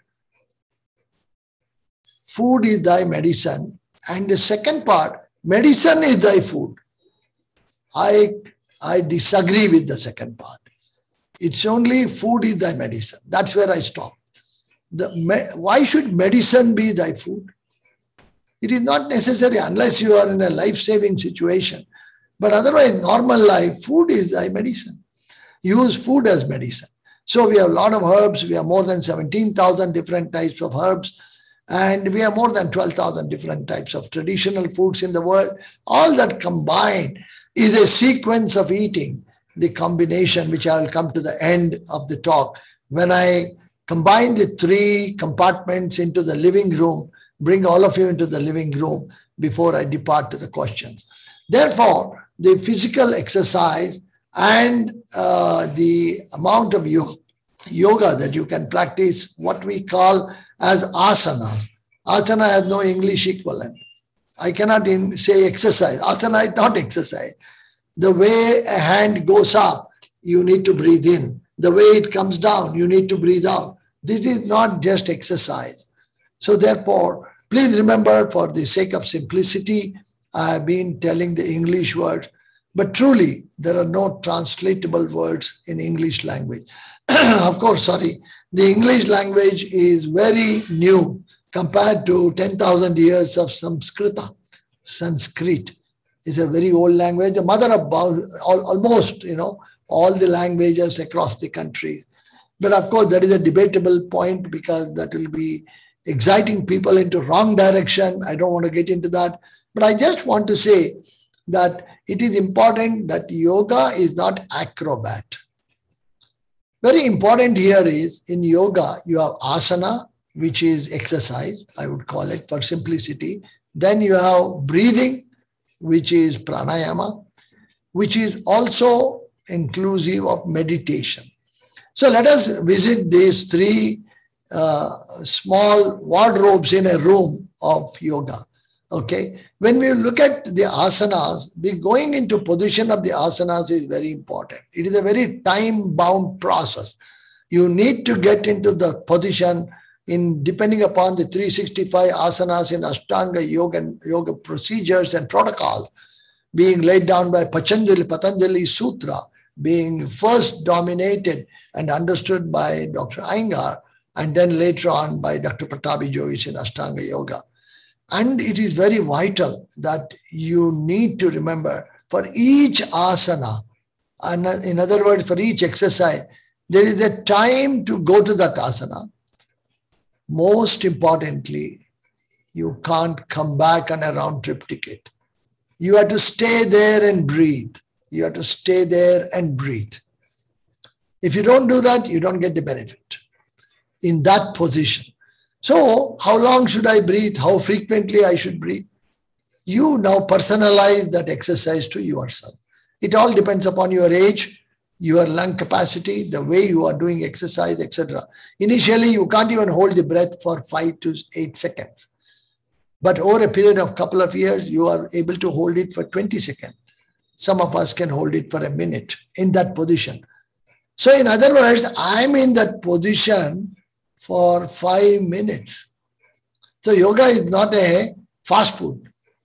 food is thy medicine. And the second part, medicine is thy food. I, I disagree with the second part. It's only food is thy medicine. That's where I stop. The, why should medicine be thy food? It is not necessary unless you are in a life-saving situation. But otherwise, normal life, food is thy medicine. Use food as medicine. So we have a lot of herbs. We have more than seventeen thousand different types of herbs. And we have more than twelve thousand different types of traditional foods in the world. All that combined is a sequence of eating, the combination, which I will come to the end of the talk. When I combine the three compartments into the living room, bring all of you into the living room before I depart to the questions. Therefore, the physical exercise and uh, the amount of yoga that you can practice, what we call as asana. Asana has no English equivalent. I cannot even say exercise. Asana is not exercise. The way a hand goes up, you need to breathe in. The way it comes down, you need to breathe out. This is not just exercise. So therefore, please remember, for the sake of simplicity, I have been telling the English words, but truly there are no translatable words in English language. Of course, sorry, the English language is very new compared to ten thousand years of Sanskrita. Sanskrit is a very old language, the mother of almost, you know, all the languages across the country. But of course, that is a debatable point because that will be exciting people into wrong direction. I don't want to get into that. But I just want to say that it is important that yoga is not acrobat. Very important here is in yoga, you have asana, which is exercise, I would call it for simplicity. Then you have breathing, which is pranayama, which is also inclusive of meditation. So let us visit these three uh, small wardrobes in a room of yoga. Okay, when we look at the asanas, the going into position of the asanas is very important. It is a very time-bound process. You need to get into the position in depending upon the three sixty-five asanas in Ashtanga yoga, yoga procedures and protocols being laid down by Patanjali, Patanjali Sutra, being first dominated and understood by Doctor Iyengar, and then later on by Doctor Pattabhi Jois in Ashtanga Yoga. And it is very vital that you need to remember for each asana, and in other words, for each exercise, there is a time to go to that asana. Most importantly, you can't come back on a round trip ticket. You have to stay there and breathe. You have to stay there and breathe. If you don't do that, you don't get the benefit in that position. So how long should I breathe? How frequently I should breathe? You now personalize that exercise to yourself. It all depends upon your age, your lung capacity, the way you are doing exercise, et cetera. Initially, you can't even hold the breath for five to eight seconds. But over a period of a couple of years, you are able to hold it for twenty seconds. Some of us can hold it for a minute in that position. So in other words, I'm in that position for five minutes. So yoga is not a fast food.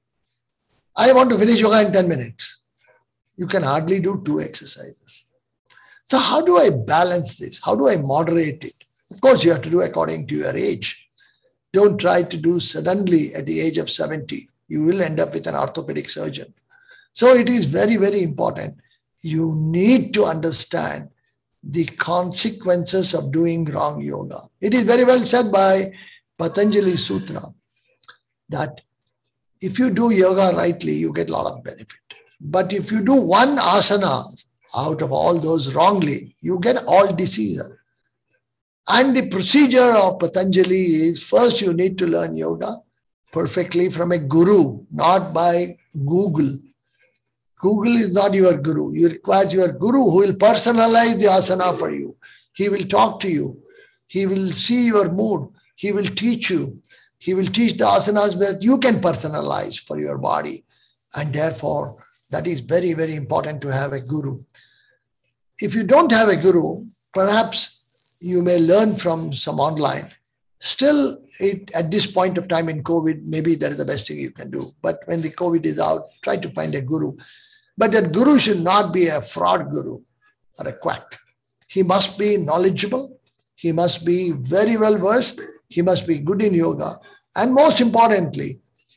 I want to finish yoga in ten minutes. You can hardly do two exercises. So how do I balance this? How do I moderate it? Of course, you have to do according to your age. Don't try to do suddenly at the age of seventy. You will end up with an orthopedic surgeon. So it is very, very important. You need to understand the consequences of doing wrong yoga. It is very well said by Patanjali Sutra that if you do yoga rightly, you get a lot of benefit. But if you do one asana out of all those wrongly, you get all diseases. And the procedure of Patanjali is, first you need to learn yoga perfectly from a guru, not by Google. Google is not your guru. You require your guru who will personalize the asana for you. He will talk to you. He will see your mood. He will teach you. He will teach the asanas that you can personalize for your body. And therefore, that is very, very important to have a guru. If you don't have a guru, perhaps you may learn from some online. Still, it, at this point of time in COVID, maybe that is the best thing you can do. But when the COVID is out, try to find a guru. But that guru should not be a fraud guru or a quack. He must be knowledgeable. He must be very well versed. He must be good in yoga. And most importantly,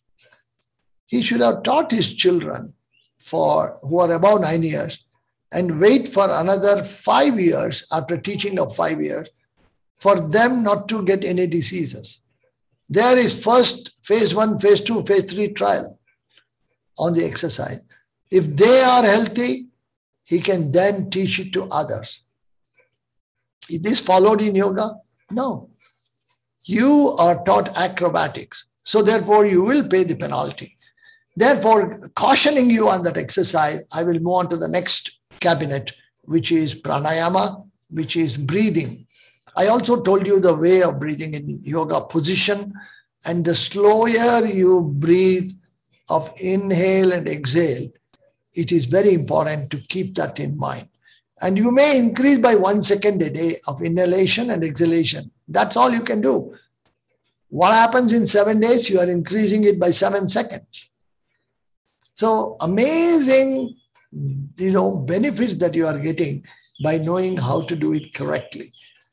he should have taught his children for who are above nine years and wait for another five years after teaching of five years for them not to get any diseases. There is first phase one, phase two, phase three trial on the exercise. If they are healthy, he can then teach it to others. Is this followed in yoga? No. You are taught acrobatics. So therefore, you will pay the penalty. Therefore, cautioning you on that exercise, I will move on to the next cabinet, which is pranayama, which is breathing. I also told you the way of breathing in yoga position, and the slower you breathe of inhale and exhale, it is very important to keep that in mind. And you may increase by one second a day of inhalation and exhalation. That's all you can do. What happens in seven days? You are increasing it by seven seconds. So amazing, you know, benefits that you are getting by knowing how to do it correctly.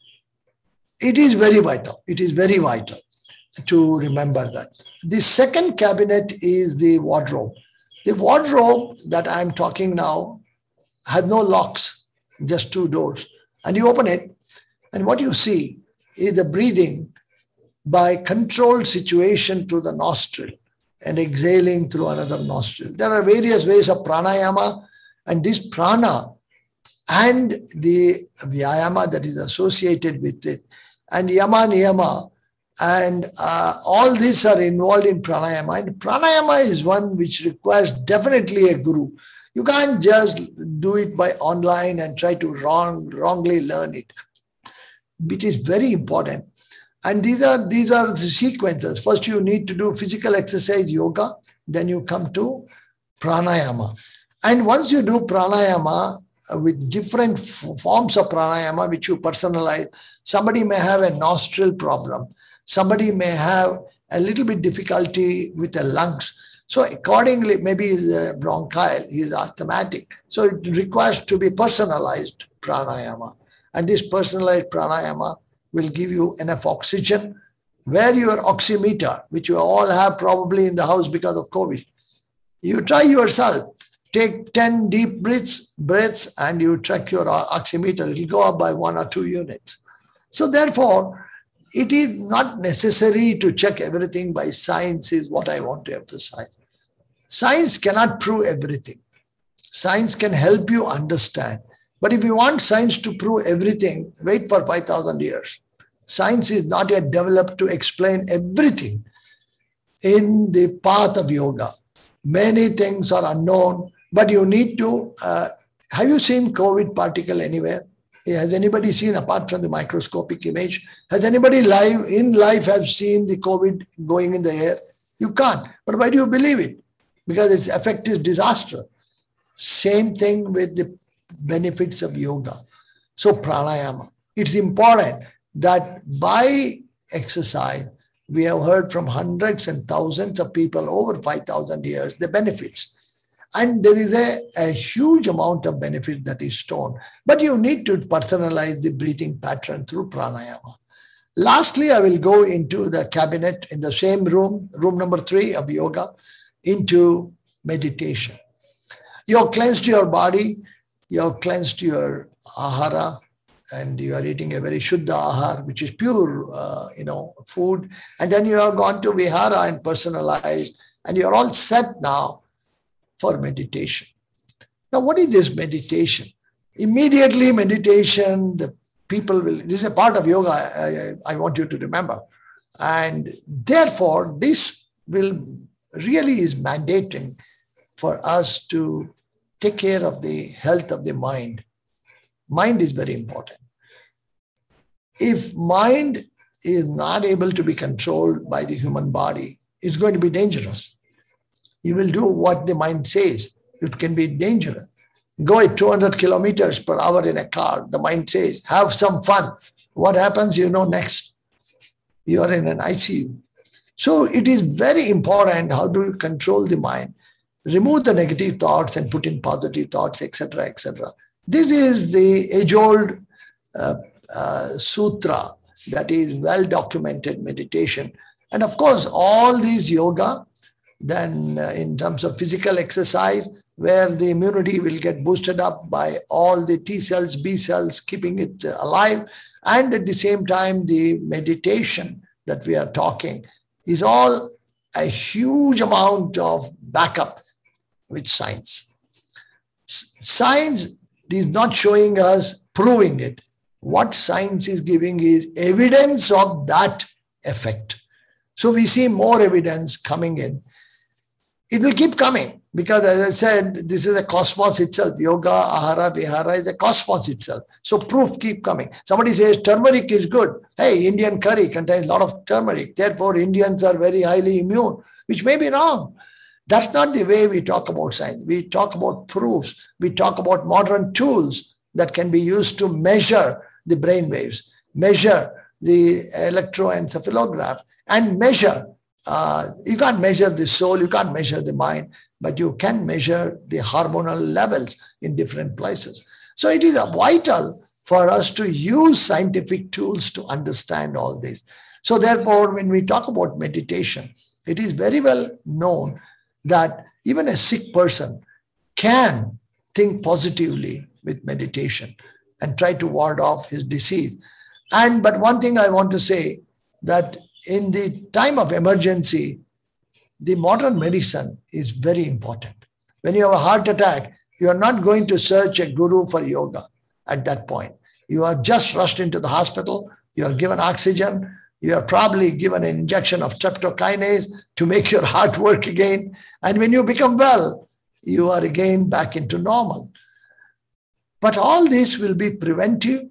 It is very vital. It is very vital to remember that. The second cabinet is the wardrobe. The wardrobe that I'm talking now has no locks, just two doors. And you open it, and what you see is the breathing by controlled situation through the nostril and exhaling through another nostril. There are various ways of pranayama, and this prana and the vyayama that is associated with it, and yama niyama, and uh, all these are involved in pranayama. And pranayama is one which requires definitely a guru. You can't just do it by online and try to wrong, wrongly learn it. It is very important. And these are, these are the sequences. First, you need to do physical exercise, yoga. Then you come to pranayama. And once you do pranayama uh, with different f- forms of pranayama, which you personalize, somebody may have a nostril problem. Somebody may have a little bit difficulty with the lungs. So accordingly, maybe he's bronchial, he's asthmatic. So it requires to be personalized pranayama. And this personalized pranayama will give you enough oxygen. Where your oximeter, which you all have probably in the house because of COVID, you try yourself. Take ten deep breaths, breaths and you check your oximeter. It will go up by one or two units. So therefore, it is not necessary to check everything by science is what I want to emphasize. Science cannot prove everything. Science can help you understand. But if you want science to prove everything, wait for five thousand years. Science is not yet developed to explain everything in the path of yoga. Many things are unknown, but you need to, uh, have you seen COVID particle anywhere? Has anybody seen, apart from the microscopic image, has anybody live in life have seen the COVID going in the air? You can't. But why do you believe it? Because its effect is disaster. Same thing with the benefits of yoga. So pranayama. It's important that by exercise, we have heard from hundreds and thousands of people over five thousand years, the benefits. And there is a, a huge amount of benefit that is shown. But you need to personalize the breathing pattern through pranayama. Lastly, I will go into the cabinet in the same room, room number three of yoga, into meditation. You have cleansed your body, you have cleansed your ahara, and you are eating a very shuddha ahar, which is pure, uh, you know, food. And then you have gone to vihara and personalized and you're all set now for meditation. Now, what is this meditation? Immediately meditation, the people will, this is a part of yoga, I, I want you to remember. And therefore, this will really is mandating for us to take care of the health of the mind. Mind is very important. If mind is not able to be controlled by the human body, it's going to be dangerous. You will do what the mind says. It can be dangerous. Go at two hundred kilometers per hour in a car. The mind says, have some fun. What happens, you know, next? You are in an I C U. So it is very important how do you control the mind, remove the negative thoughts and put in positive thoughts, et cetera, et cetera. This is the age-old uh, uh, sutra that is well-documented meditation. And of course, all these yoga, then uh, in terms of physical exercise, where the immunity will get boosted up by all the T cells, B cells, keeping it alive. And at the same time, the meditation that we are talking is all a huge amount of backup with science. Science is not showing us proving it. What science is giving is evidence of that effect. So we see more evidence coming in. It will keep coming because, as I said, this is a cosmos itself. Yoga, ahara, vihara is a cosmos itself. So proof keep coming. Somebody says turmeric is good. Hey, Indian curry contains a lot of turmeric. Therefore, Indians are very highly immune, which may be wrong. That's not the way we talk about science. We talk about proofs. We talk about modern tools that can be used to measure the brain waves, measure the electroencephalograph, and measure. Uh, you can't measure the soul, you can't measure the mind, but you can measure the hormonal levels in different places. So it is vital for us to use scientific tools to understand all this. So therefore, when we talk about meditation, it is very well known that even a sick person can think positively with meditation and try to ward off his disease. And but one thing I want to say, that in the time of emergency, the modern medicine is very important. When you have a heart attack, you are not going to search a guru for yoga at that point. You are just rushed into the hospital, you are given oxygen, you are probably given an injection of streptokinase to make your heart work again. And when you become well, you are again back into normal. But all this will be preventive,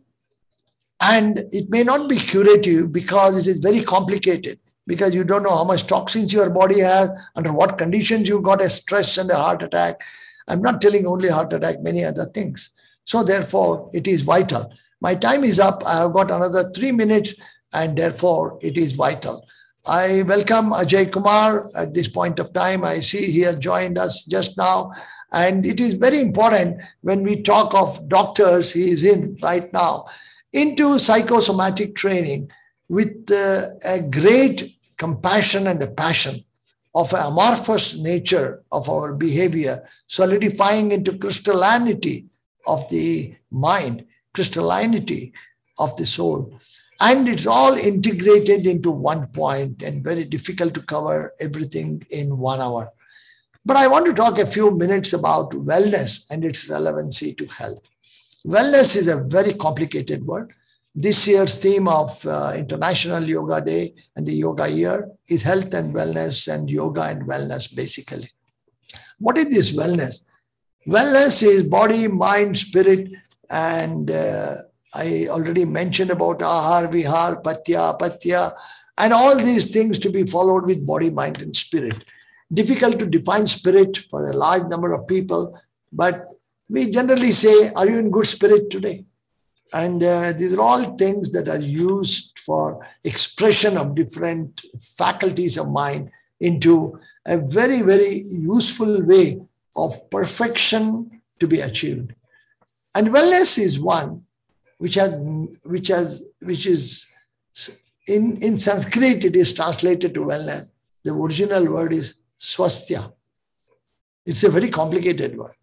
and it may not be curative because it is very complicated, because you don't know how much toxins your body has, under what conditions you got a stress and a heart attack. I'm not telling only heart attack, many other things. So therefore, it is vital. My time is up. I have got another three minutes, and therefore it is vital. I welcome Ajay Kumar at this point of time. I see he has joined us just now. And it is very important when we talk of doctors, he is in right now, into psychosomatic training with uh, a great compassion and a passion of an amorphous nature of our behavior, solidifying into crystallinity of the mind, crystallinity of the soul. And it's all integrated into one point, and very difficult to cover everything in one hour. But I want to talk a few minutes about wellness and its relevancy to health. Wellness is a very complicated word. This year's theme of uh, International Yoga Day and the Yoga Year is health and wellness, and yoga and wellness basically. What is this wellness? Wellness is body, mind, spirit, and uh, I already mentioned about ahar, vihar, patya, apatya, and all these things to be followed with body, mind, and spirit. Difficult to define spirit for a large number of people, but we generally say, are you in good spirit today? And uh, these are all things that are used for expression of different faculties of mind into a very, very useful way of perfection to be achieved. And wellness is one which has, which has, which is in, in Sanskrit, it is translated to wellness. The original word is swasthya. It's a very complicated word.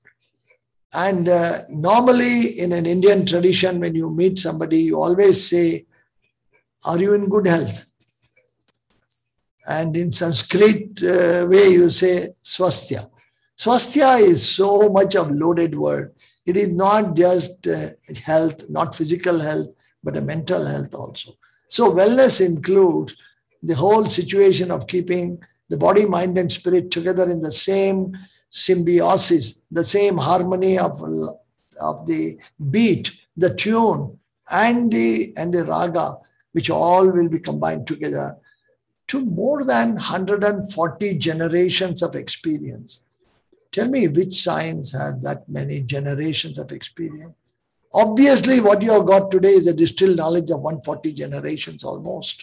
And uh, normally in an Indian tradition, when you meet somebody, you always say, are you in good health? And in Sanskrit uh, way, you say swasthya. Swasthya is so much of loaded word. It is not just uh, health, not physical health, but a mental health also. So wellness includes the whole situation of keeping the body, mind, and spirit together in the same symbiosis, the same harmony of, of the beat, the tune, and the, and the raga, which all will be combined together to more than one hundred forty generations of experience. Tell me which science has that many generations of experience? Obviously, what you have got today is a distilled knowledge of one hundred forty generations almost.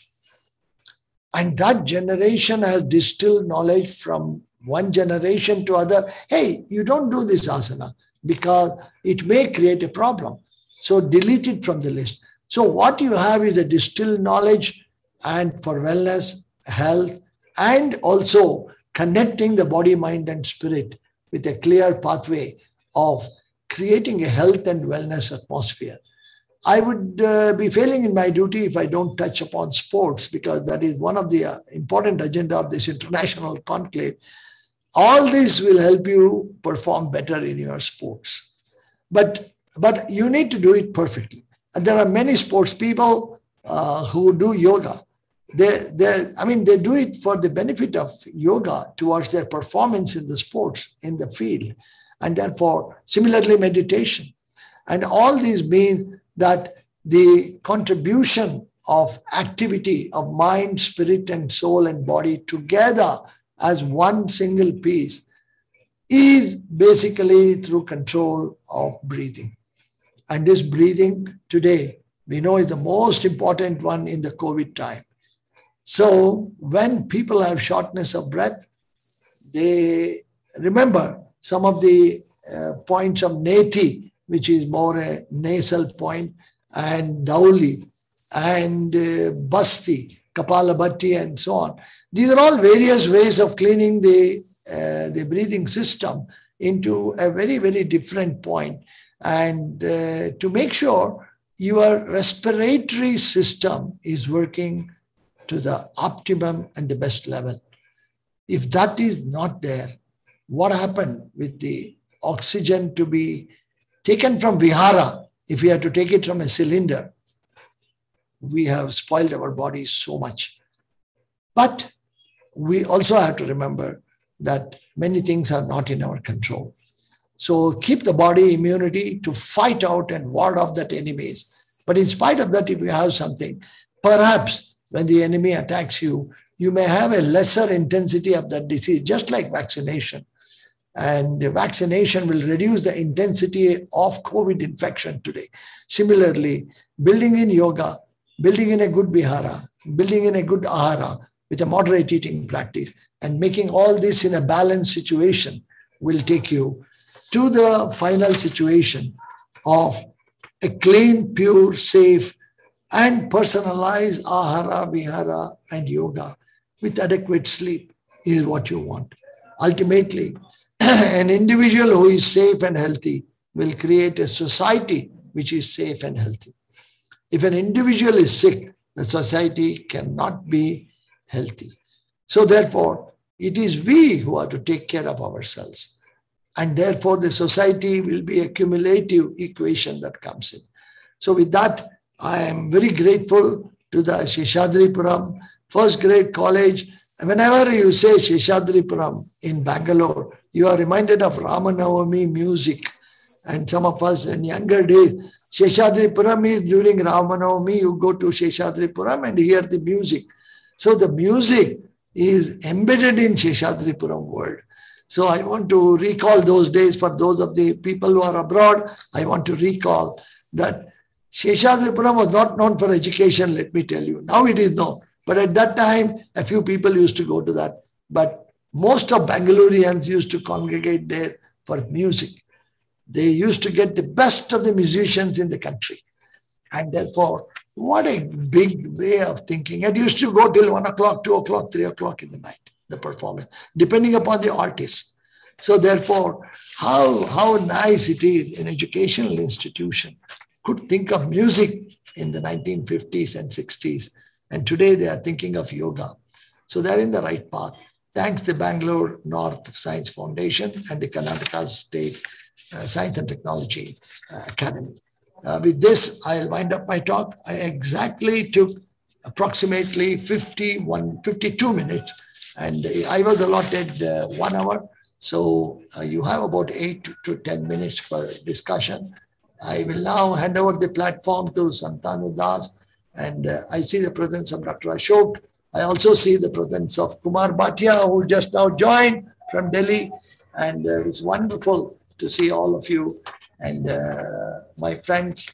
And that generation has distilled knowledge from one generation to other. Hey, you don't do this asana because it may create a problem. So delete it from the list. So what you have is a distilled knowledge, and for wellness, health, and also connecting the body, mind, and spirit with a clear pathway of creating a health and wellness atmosphere. I would uh, be failing in my duty if I don't touch upon sports, because that is one of the uh, important agenda of this international conclave. All this will help you perform better in your sports. But, but you need to do it perfectly. And there are many sports people uh, who do yoga. They, they, I mean, they do it for the benefit of yoga towards their performance in the sports, in the field. And therefore, similarly, meditation. And all these mean that the contribution of activity of mind, spirit, and soul and body together as one single piece is basically through control of breathing. And this breathing today, we know is the most important one in the COVID time. So when people have shortness of breath, they remember some of the uh, points of Neti, which is more a nasal point, and Dauli, and uh, Basti, Kapalabhati, and so on. These are all various ways of cleaning the, uh, the breathing system into a very, very different point, and uh, to make sure your respiratory system is working to the optimum and the best level. If that is not there, what happened with the oxygen to be taken from Vihara? If we have to take it from a cylinder, we have spoiled our bodies so much. But we also have to remember that many things are not in our control. So keep the body immunity to fight out and ward off that enemies. But in spite of that, if you have something, perhaps when the enemy attacks you, you may have a lesser intensity of that disease, just like vaccination. And vaccination will reduce the intensity of COVID infection today. Similarly, building in yoga, building in a good vihara, building in a good ahara with a moderate eating practice, and making all this in a balanced situation will take you to the final situation of a clean, pure, safe, and personalized ahara, vihara, and yoga with adequate sleep is what you want. Ultimately, an individual who is safe and healthy will create a society which is safe and healthy. If an individual is sick, the society cannot be healthy. So therefore, it is we who are to take care of ourselves. And therefore, the society will be a cumulative equation that comes in. So with that, I am very grateful to the Seshadripuram First Grade College. And whenever you say Seshadripuram in Bangalore, you are reminded of Ramanavami music. And some of us in younger days, Seshadripuram is during Ramanavami, you go to Seshadripuram and hear the music. So the music is embedded in Seshadripuram world. So I want to recall those days for those of the people who are abroad. I want to recall that Seshadripuram was not known for education, let me tell you. Now it is known. But at that time, a few people used to go to that. But most of Bangaloreans used to congregate there for music. They used to get the best of the musicians in the country. And therefore, what a big way of thinking. It used to go till one o'clock, two o'clock, three o'clock in the night, the performance, depending upon the artist. So therefore, how, how nice it is an educational institution could think of music in the nineteen fifties and sixties. And today they are thinking of yoga. So they're in the right path. Thanks the Bangalore North Science Foundation and the Karnataka State uh, Science and Technology uh, Academy. Uh, with this, I'll wind up my talk. I exactly took approximately fifty-one, fifty-two minutes, and I was allotted uh, one hour. So uh, you have about eight to ten minutes for discussion. I will now hand over the platform to Santanu Das, and uh, I see the presence of Doctor Ashok. I also see the presence of Kumar Bhatia, who just now joined from Delhi, and uh, it's wonderful to see all of you, and uh, my friends,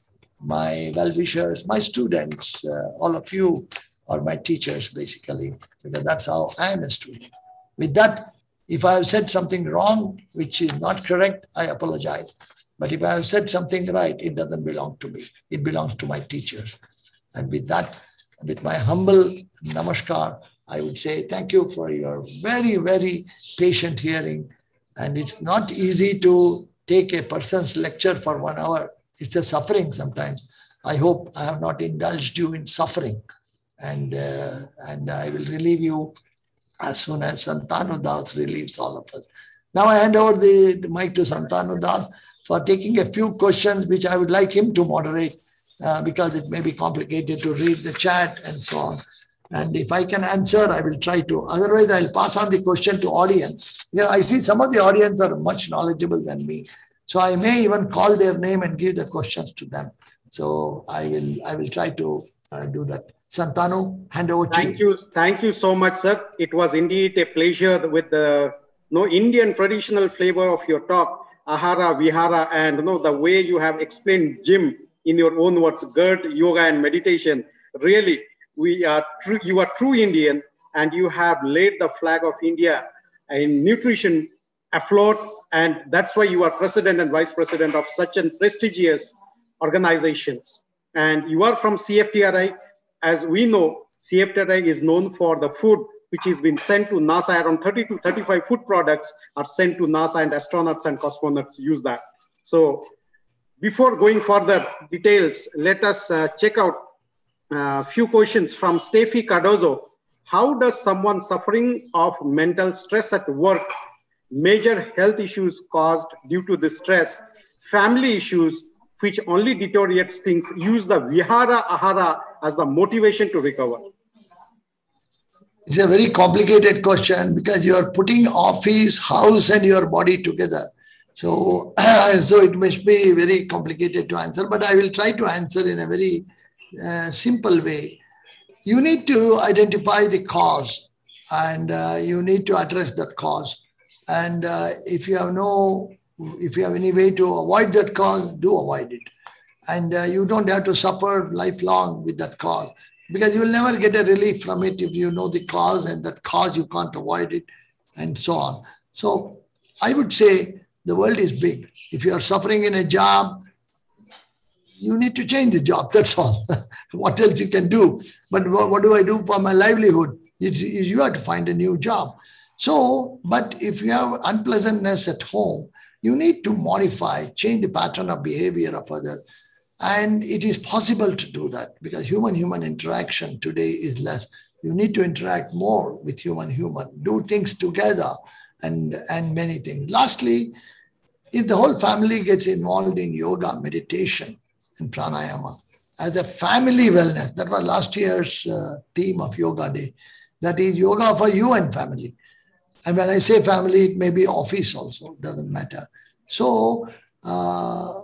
my well-wishers, my students, uh, all of you are my teachers, basically, because that's how I am a student. With that, if I have said something wrong, which is not correct, I apologize. But if I have said something right, it doesn't belong to me. It belongs to my teachers. And with that, with my humble namaskar, I would say thank you for your very, very patient hearing. And it's not easy to take a person's lecture for one hour. It's a suffering sometimes. I hope I have not indulged you in suffering. And, uh, and I will relieve you as soon as Santanu Das relieves all of us. Now I hand over the, the mic to Santanu Das for taking a few questions which I would like him to moderate uh, because it may be complicated to read the chat and so on. And if I can answer, I will try to. Otherwise, I'll pass on the question to audience. Yeah, I see some of the audience are much knowledgeable than me. So I may even call their name and give the questions to them. So I will, I will try to uh, do that. Santanu, hand over to Thank you. you. Thank you so much, sir. It was indeed a pleasure with the no Indian traditional flavor of your talk, Ahara, Vihara, and you know, the way you have explained gym in your own words, GERD, yoga, and meditation. Really, we are true. You are true Indian, and you have laid the flag of India in nutrition afloat, and that's why you are president and vice president of such an prestigious organizations. And you are from C F T R I. As we know, C F T R I is known for the food which has been sent to NASA. Around thirty to thirty-five food products are sent to NASA, and astronauts and cosmonauts use that. So before going further details, let us uh, check out a uh, few questions from Steffi Cardozo. How does someone suffering of mental stress at work, major health issues caused due to the stress, family issues, which only deteriorates things, use the Vihara Ahara as the motivation to recover? It's a very complicated question because you are putting office, house, and your body together. So, so it must be very complicated to answer, but I will try to answer in a very uh, simple way. You need to identify the cause, and uh, you need to address that cause. And uh, if you have no, if you have any way to avoid that cause, do avoid it. And uh, you don't have to suffer lifelong with that cause, because you will never get a relief from it if you know the cause, and that cause you can't avoid it, and so on. So I would say the world is big. If you are suffering in a job, you need to change the job. That's all. What else you can do? But what, what do I do for my livelihood? It's, it's, you have to find a new job. So, but if you have unpleasantness at home, you need to modify, change the pattern of behavior of others. And it is possible to do that because human-human interaction today is less. You need to interact more with human-human, do things together, and, and many things. Lastly, if the whole family gets involved in yoga, meditation, and pranayama, as a family wellness, that was last year's uh, theme of Yoga Day. That is yoga for you and family. And when I say family, it may be office also, doesn't matter. So, uh,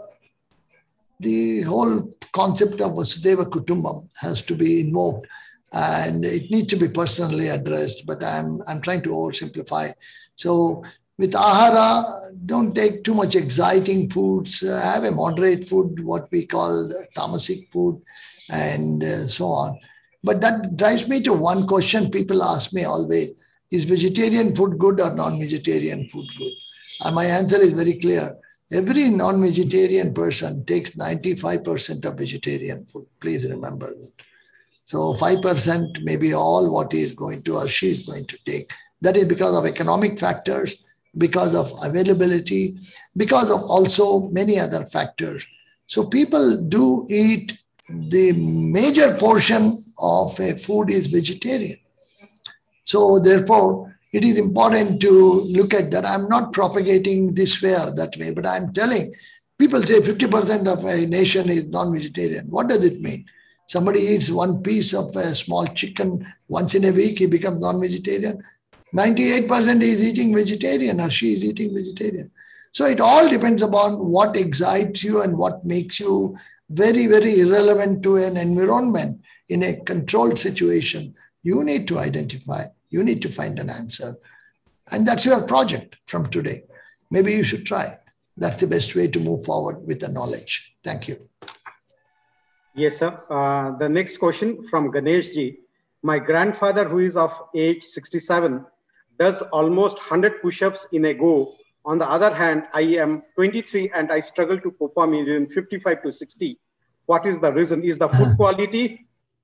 the whole concept of Vasudhaiva Kutumbam has to be invoked, and it needs to be personally addressed, but I'm, I'm trying to oversimplify. So with Ahara, don't take too much exciting foods, uh, have a moderate food, what we call tamasic food, and uh, so on. But that drives me to one question people ask me always, is vegetarian food good or non-vegetarian food good? And my answer is very clear. Every non-vegetarian person takes ninety-five percent of vegetarian food. Please remember that. So five percent may be all what he is going to or she is going to take. That is because of economic factors, because of availability, because of also many other factors. So people do eat, the major portion of a food is vegetarian. So therefore, it is important to look at that. I'm not propagating this way or that way, but I'm telling people say fifty percent of a nation is non-vegetarian. What does it mean? Somebody eats one piece of a small chicken once in a week, he becomes non-vegetarian. ninety-eight percent is eating vegetarian or she is eating vegetarian. So it all depends upon what excites you and what makes you very, very irrelevant to an environment in a controlled situation. You need to identify, you need to find an answer. And that's your project from today. Maybe you should try it. That's the best way to move forward with the knowledge. Thank you. Yes, sir. Uh, the next question from Ganesh ji. My grandfather, who is of age sixty-seven, does almost one hundred push-ups in a go. On the other hand, I am twenty-three and I struggle to perform in fifty-five to sixty. What is the reason? Is the food quality?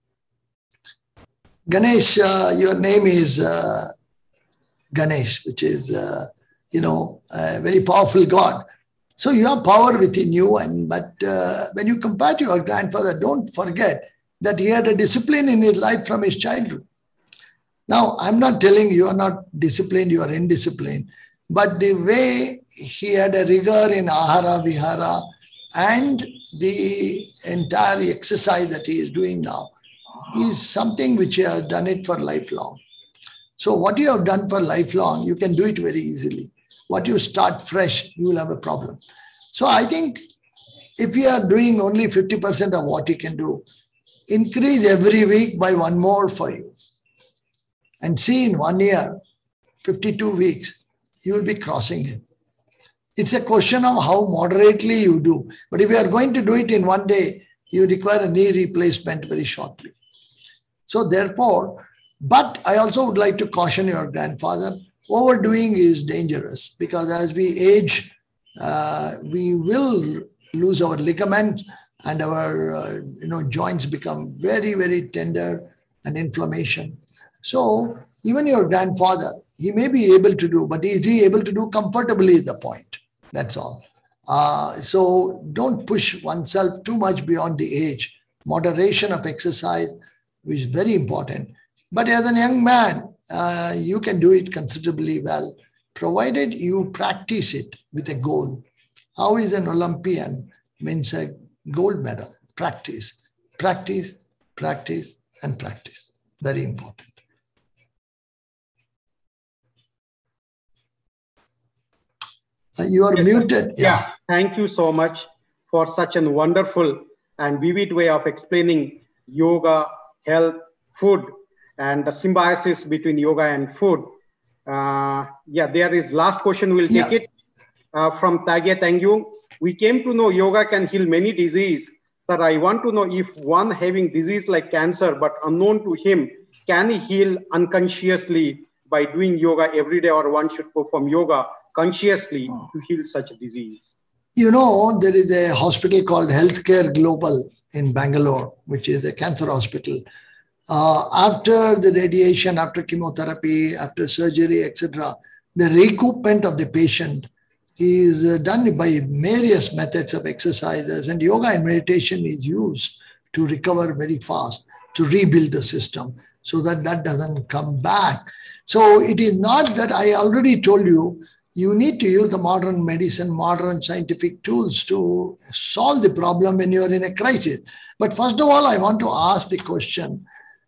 Ganesh, uh, your name is uh, Ganesh, which is, uh, you know, a very powerful God. So you have power within you. And but uh, when you compare to your grandfather, don't forget that he had a discipline in his life from his childhood. Now, I'm not telling you are not disciplined, you are indisciplined. But the way he had a rigor in ahara, vihara, and the entire exercise that he is doing now is something which he has done it for lifelong. So what you have done for lifelong, you can do it very easily. What you start fresh, you will have a problem. So I think if you are doing only fifty percent of what you can do, increase every week by one more for you. And see in one year, fifty-two weeks, you will be crossing it. It's a question of how moderately you do. But if you are going to do it in one day, you require a knee replacement very shortly. So therefore, but I also would like to caution your grandfather, overdoing is dangerous because as we age, uh, we will lose our ligament and our uh, you know joints become very, very tender and inflammation. So even your grandfather, he may be able to do, but is he able to do comfortably is the point. That's all. Uh, so don't push oneself too much beyond the age. Moderation of exercise is very important. But as a young man, uh, you can do it considerably well, provided you practice it with a goal. How is an Olympian wins a gold medal? Practice, practice, practice, and practice. Very important. Uh, you are yes, muted. Yeah. yeah. Thank you so much for such a wonderful and vivid way of explaining yoga, health, food, and the symbiosis between yoga and food. Uh, yeah, there is last question. We'll take yeah. it uh, from Tagya Tangyu. We came to know yoga can heal many diseases. Sir, I want to know if one having disease like cancer, but unknown to him, can he heal unconsciously by doing yoga every day, or one should perform yoga consciously to heal such a disease? You know, there is a hospital called Healthcare Global in Bangalore, which is a cancer hospital. Uh, after the radiation, after chemotherapy, after surgery, et cetera, the recoupment of the patient is done by various methods of exercises, and yoga and meditation is used to recover very fast, to rebuild the system so that that doesn't come back. So it is not that I already told you, you need to use the modern medicine, modern scientific tools to solve the problem when you're in a crisis. But first of all, I want to ask the question,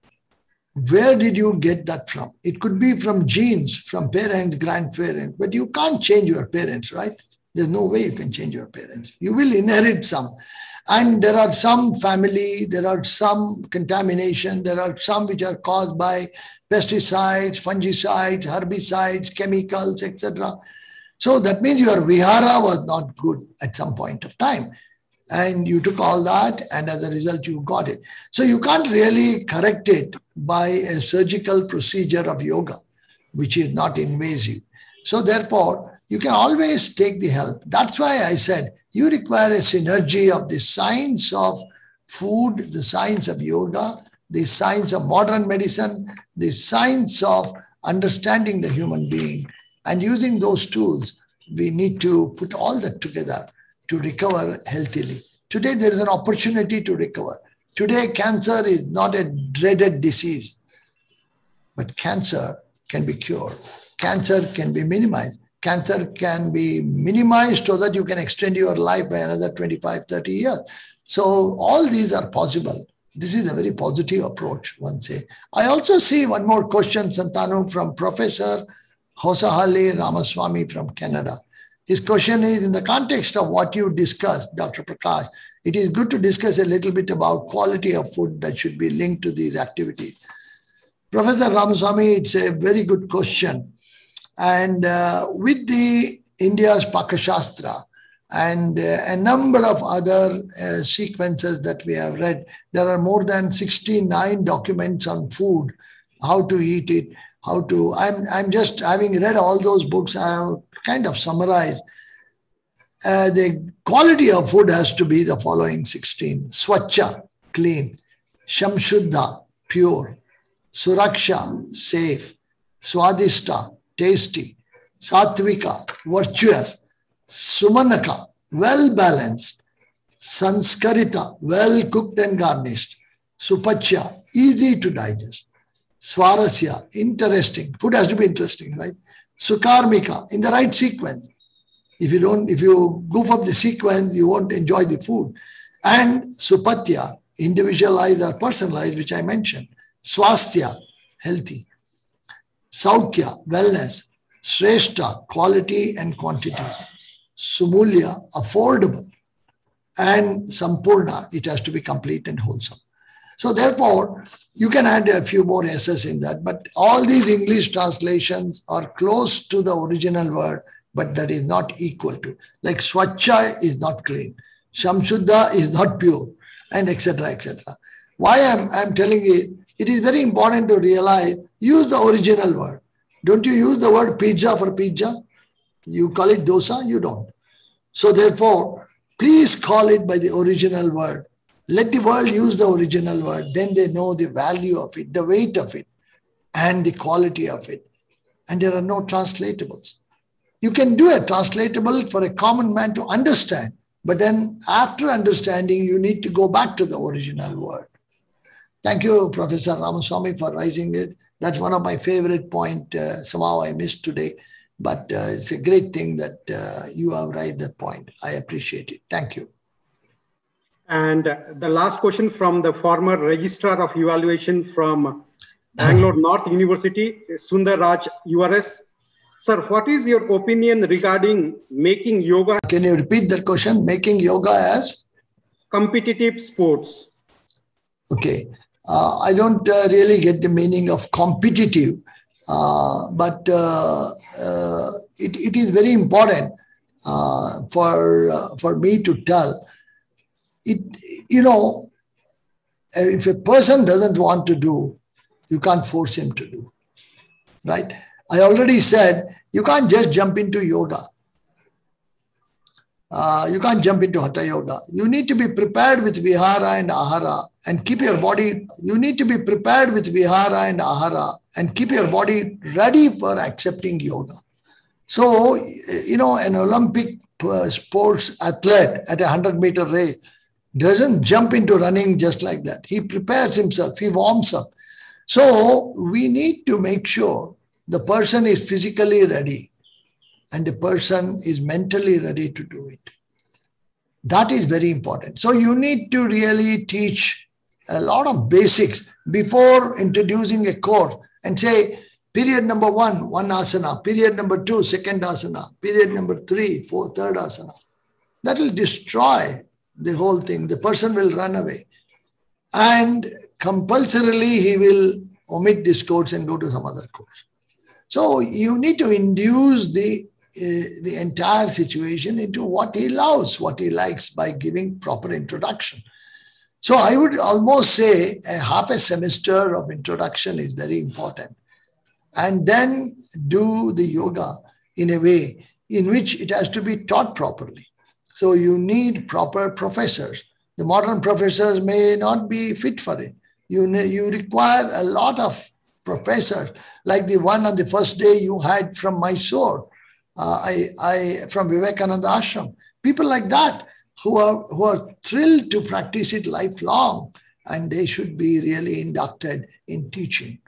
where did you get that from? It could be from genes, from parents, grandparents, but you can't change your parents, right? There's no way you can change your parents. You will inherit some. And there are some family, there are some contamination, there are some which are caused by pesticides, fungicides, herbicides, chemicals, et cetera. So that means your vihara was not good at some point of time. And you took all that, and as a result, you got it. So you can't really correct it by a surgical procedure of yoga, which is not invasive. So therefore, you can always take the help. That's why I said you require a synergy of the science of food, the science of yoga, the science of modern medicine, the science of understanding the human being. And using those tools, we need to put all that together to recover healthily. Today, there is an opportunity to recover. Today, cancer is not a dreaded disease, but cancer can be cured. Cancer can be minimized. Cancer can be minimized so that you can extend your life by another twenty-five, thirty years. So all these are possible. This is a very positive approach, one say. I also see one more question, Santanu, from Professor Hosahali Ramaswamy from Canada. His question is, in the context of what you discussed, Doctor Prakash, it is good to discuss a little bit about quality of food that should be linked to these activities. Professor Ramaswamy, it's a very good question. And uh, with the India's Pakashastra and uh, a number of other uh, sequences that we have read, there are more than sixty-nine documents on food, how to eat it, how to, I'm, I'm just having read all those books, I have kind of summarized. Uh, the quality of food has to be the following sixteen. Swachha, clean. Shamshuddha, pure. Suraksha, safe. Swadishta, tasty. Satvika, virtuous. Sumanaka, well balanced. Sanskarita, well cooked and garnished. Supachya, easy to digest. Swarasya, interesting. Food has to be interesting, right? Sukarmika, in the right sequence. If you don't, if you goof up the sequence, you won't enjoy the food. And Supatya, individualized or personalized, which I mentioned. Swasthya, healthy. Saukya, wellness. Shrestha, quality and quantity. Sumulya, affordable. And Sampurna, it has to be complete and wholesome. So therefore, you can add a few more S's in that, but all these English translations are close to the original word, but that is not equal to. Like Swachha is not clean. Shamshuddha is not pure, and et cetera, et cetera. Why I'm, I'm telling you, it is very important to realize, use the original word. Don't you use the word pizza for pizza? You call it dosa? You don't. So therefore, please call it by the original word. Let the world use the original word. Then they know the value of it, the weight of it, and the quality of it. And there are no translatables. You can do a translatable for a common man to understand. But then after understanding, you need to go back to the original word. Thank you, Professor Ramaswamy, for raising it. That's one of my favorite points. Uh, somehow I missed today. But uh, it's a great thing that uh, you have raised that point. I appreciate it. Thank you. And uh, the last question from the former Registrar of Evaluation from Bangalore North University, Sundar Raj, U R S. Sir, what is your opinion regarding making yoga? Can you repeat that question? Making yoga as? Competitive sports. Okay. Uh, I don't uh, really get the meaning of competitive, uh, but uh, uh, it, it is very important uh, for, uh, for me to tell. It, you know, if a person doesn't want to do, you can't force him to do, right? I already said, you can't just jump into yoga. Uh, you can't jump into Hatha Yoga. You need to be prepared with Vihara and Ahara and keep your body, you need to be prepared with Vihara and Ahara and keep your body ready for accepting yoga. So, you know, an Olympic sports athlete at a one hundred meter race doesn't jump into running just like that. He prepares himself, he warms up. So we need to make sure the person is physically ready and the person is mentally ready to do it. That is very important. So you need to really teach a lot of basics before introducing a course and say, period number one, one asana, period number two, second asana, period number three, four, third asana. That will destroy the whole thing. The person will run away. And compulsorily, he will omit this course and go to some other course. So you need to induce the, uh, the entire situation into what he loves, what he likes by giving proper introduction. So I would almost say a half a semester of introduction is very important. And then do the yoga in a way in which it has to be taught properly. So you need proper professors. The modern professors may not be fit for it. You, you require a lot of professors, like the one on the first day you had from Mysore, uh, I, I, from Vivekananda Ashram. People like that who are, who are thrilled to practice it lifelong, and they should be really inducted in teaching.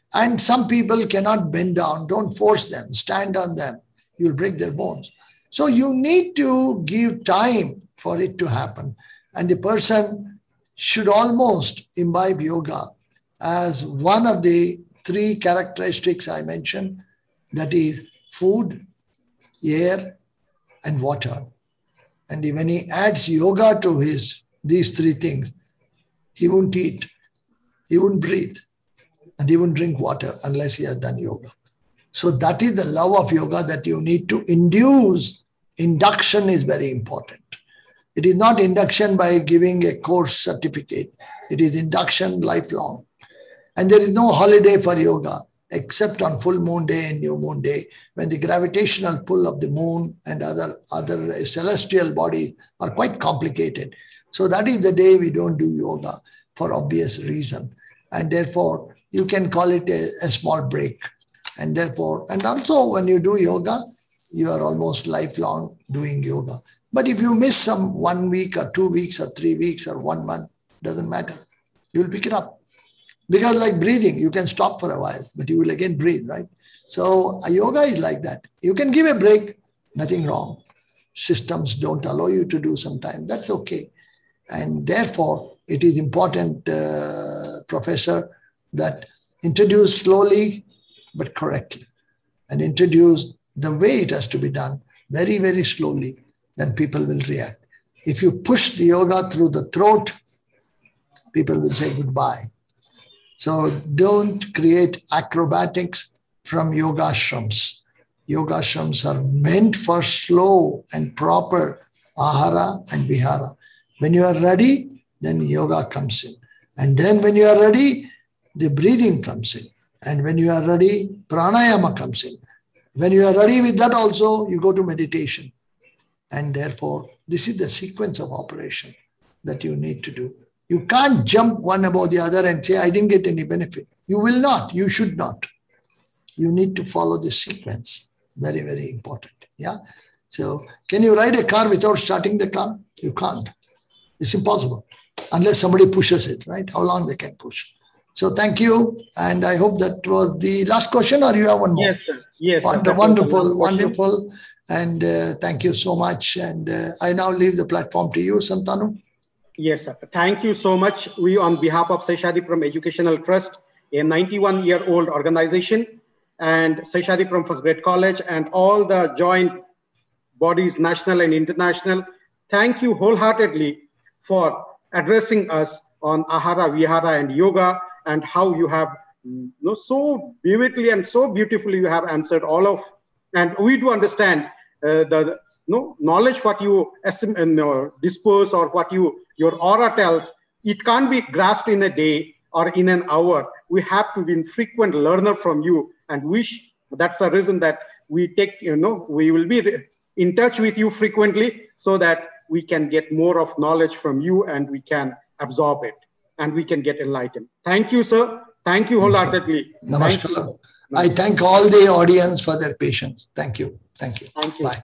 And some people cannot bend down. Don't force them. Stand on them. You'll break their bones. So you need to give time for it to happen. And the person should almost imbibe yoga as one of the three characteristics I mentioned, that is food, air, and water. And when he adds yoga to his these three things, he won't eat, he won't breathe, and he won't drink water unless he has done yoga. So that is the love of yoga that you need to induce. Induction is very important. It is not induction by giving a course certificate. It is induction lifelong. And there is no holiday for yoga except on full moon day and new moon day, when the gravitational pull of the moon and other, other celestial bodies are quite complicated. So that is the day we don't do yoga for obvious reason. And therefore, you can call it a, a small break. And therefore, and also when you do yoga, you are almost lifelong doing yoga. But if you miss some one week or two weeks or three weeks or one month, doesn't matter. You'll pick it up. Because like breathing, you can stop for a while, but you will again breathe, right? So yoga is like that. You can give a break, nothing wrong. Systems don't allow you to do sometimes. That's okay. And therefore, it is important, uh, Professor, that introduce slowly but correctly. And introduce the way it has to be done very, very slowly. Then people will react. If you push the yoga through the throat, people will say goodbye. So don't create acrobatics from yoga ashrams. Yoga ashrams are meant for slow and proper ahara and vihara. When you are ready, then yoga comes in. And then when you are ready, the breathing comes in. And when you are ready, pranayama comes in. When you are ready with that also, you go to meditation. And therefore, this is the sequence of operation that you need to do. You can't jump one above the other and say, I didn't get any benefit. You will not. You should not. You need to follow this sequence. Very, very important. Yeah. So can you ride a car without starting the car? You can't. It's impossible. Unless somebody pushes it, right? How long they can push. So thank you. And I hope that was the last question, or you have one more? Yes, sir. Yes. Wonder, sir. wonderful, wonderful. And uh, thank you so much. And uh, I now leave the platform to you, Santanu. Yes, sir. Thank you so much. We, on behalf of Seshadipram Educational Trust, a ninety-one-year-old organization, and Seshadipram First Grade College, and all the joint bodies, national and international, thank you wholeheartedly for addressing us on Ahara, Vihara, and Yoga, and how you have you know, so vividly and so beautifully you have answered all of, and we do understand uh, the no knowledge what you estimate, uh, dispose, or what you your aura tells, it can't be grasped in a day or in an hour. We have to be a frequent learner from you, and wish that's the reason that we take, you know, we will be in touch with you frequently so that we can get more of knowledge from you and we can absorb it and we can get enlightened. Thank you, sir. Thank you wholeheartedly. Namaskar. Thank you. I thank all the audience for their patience. Thank you. Thank you. Thank you. Bye.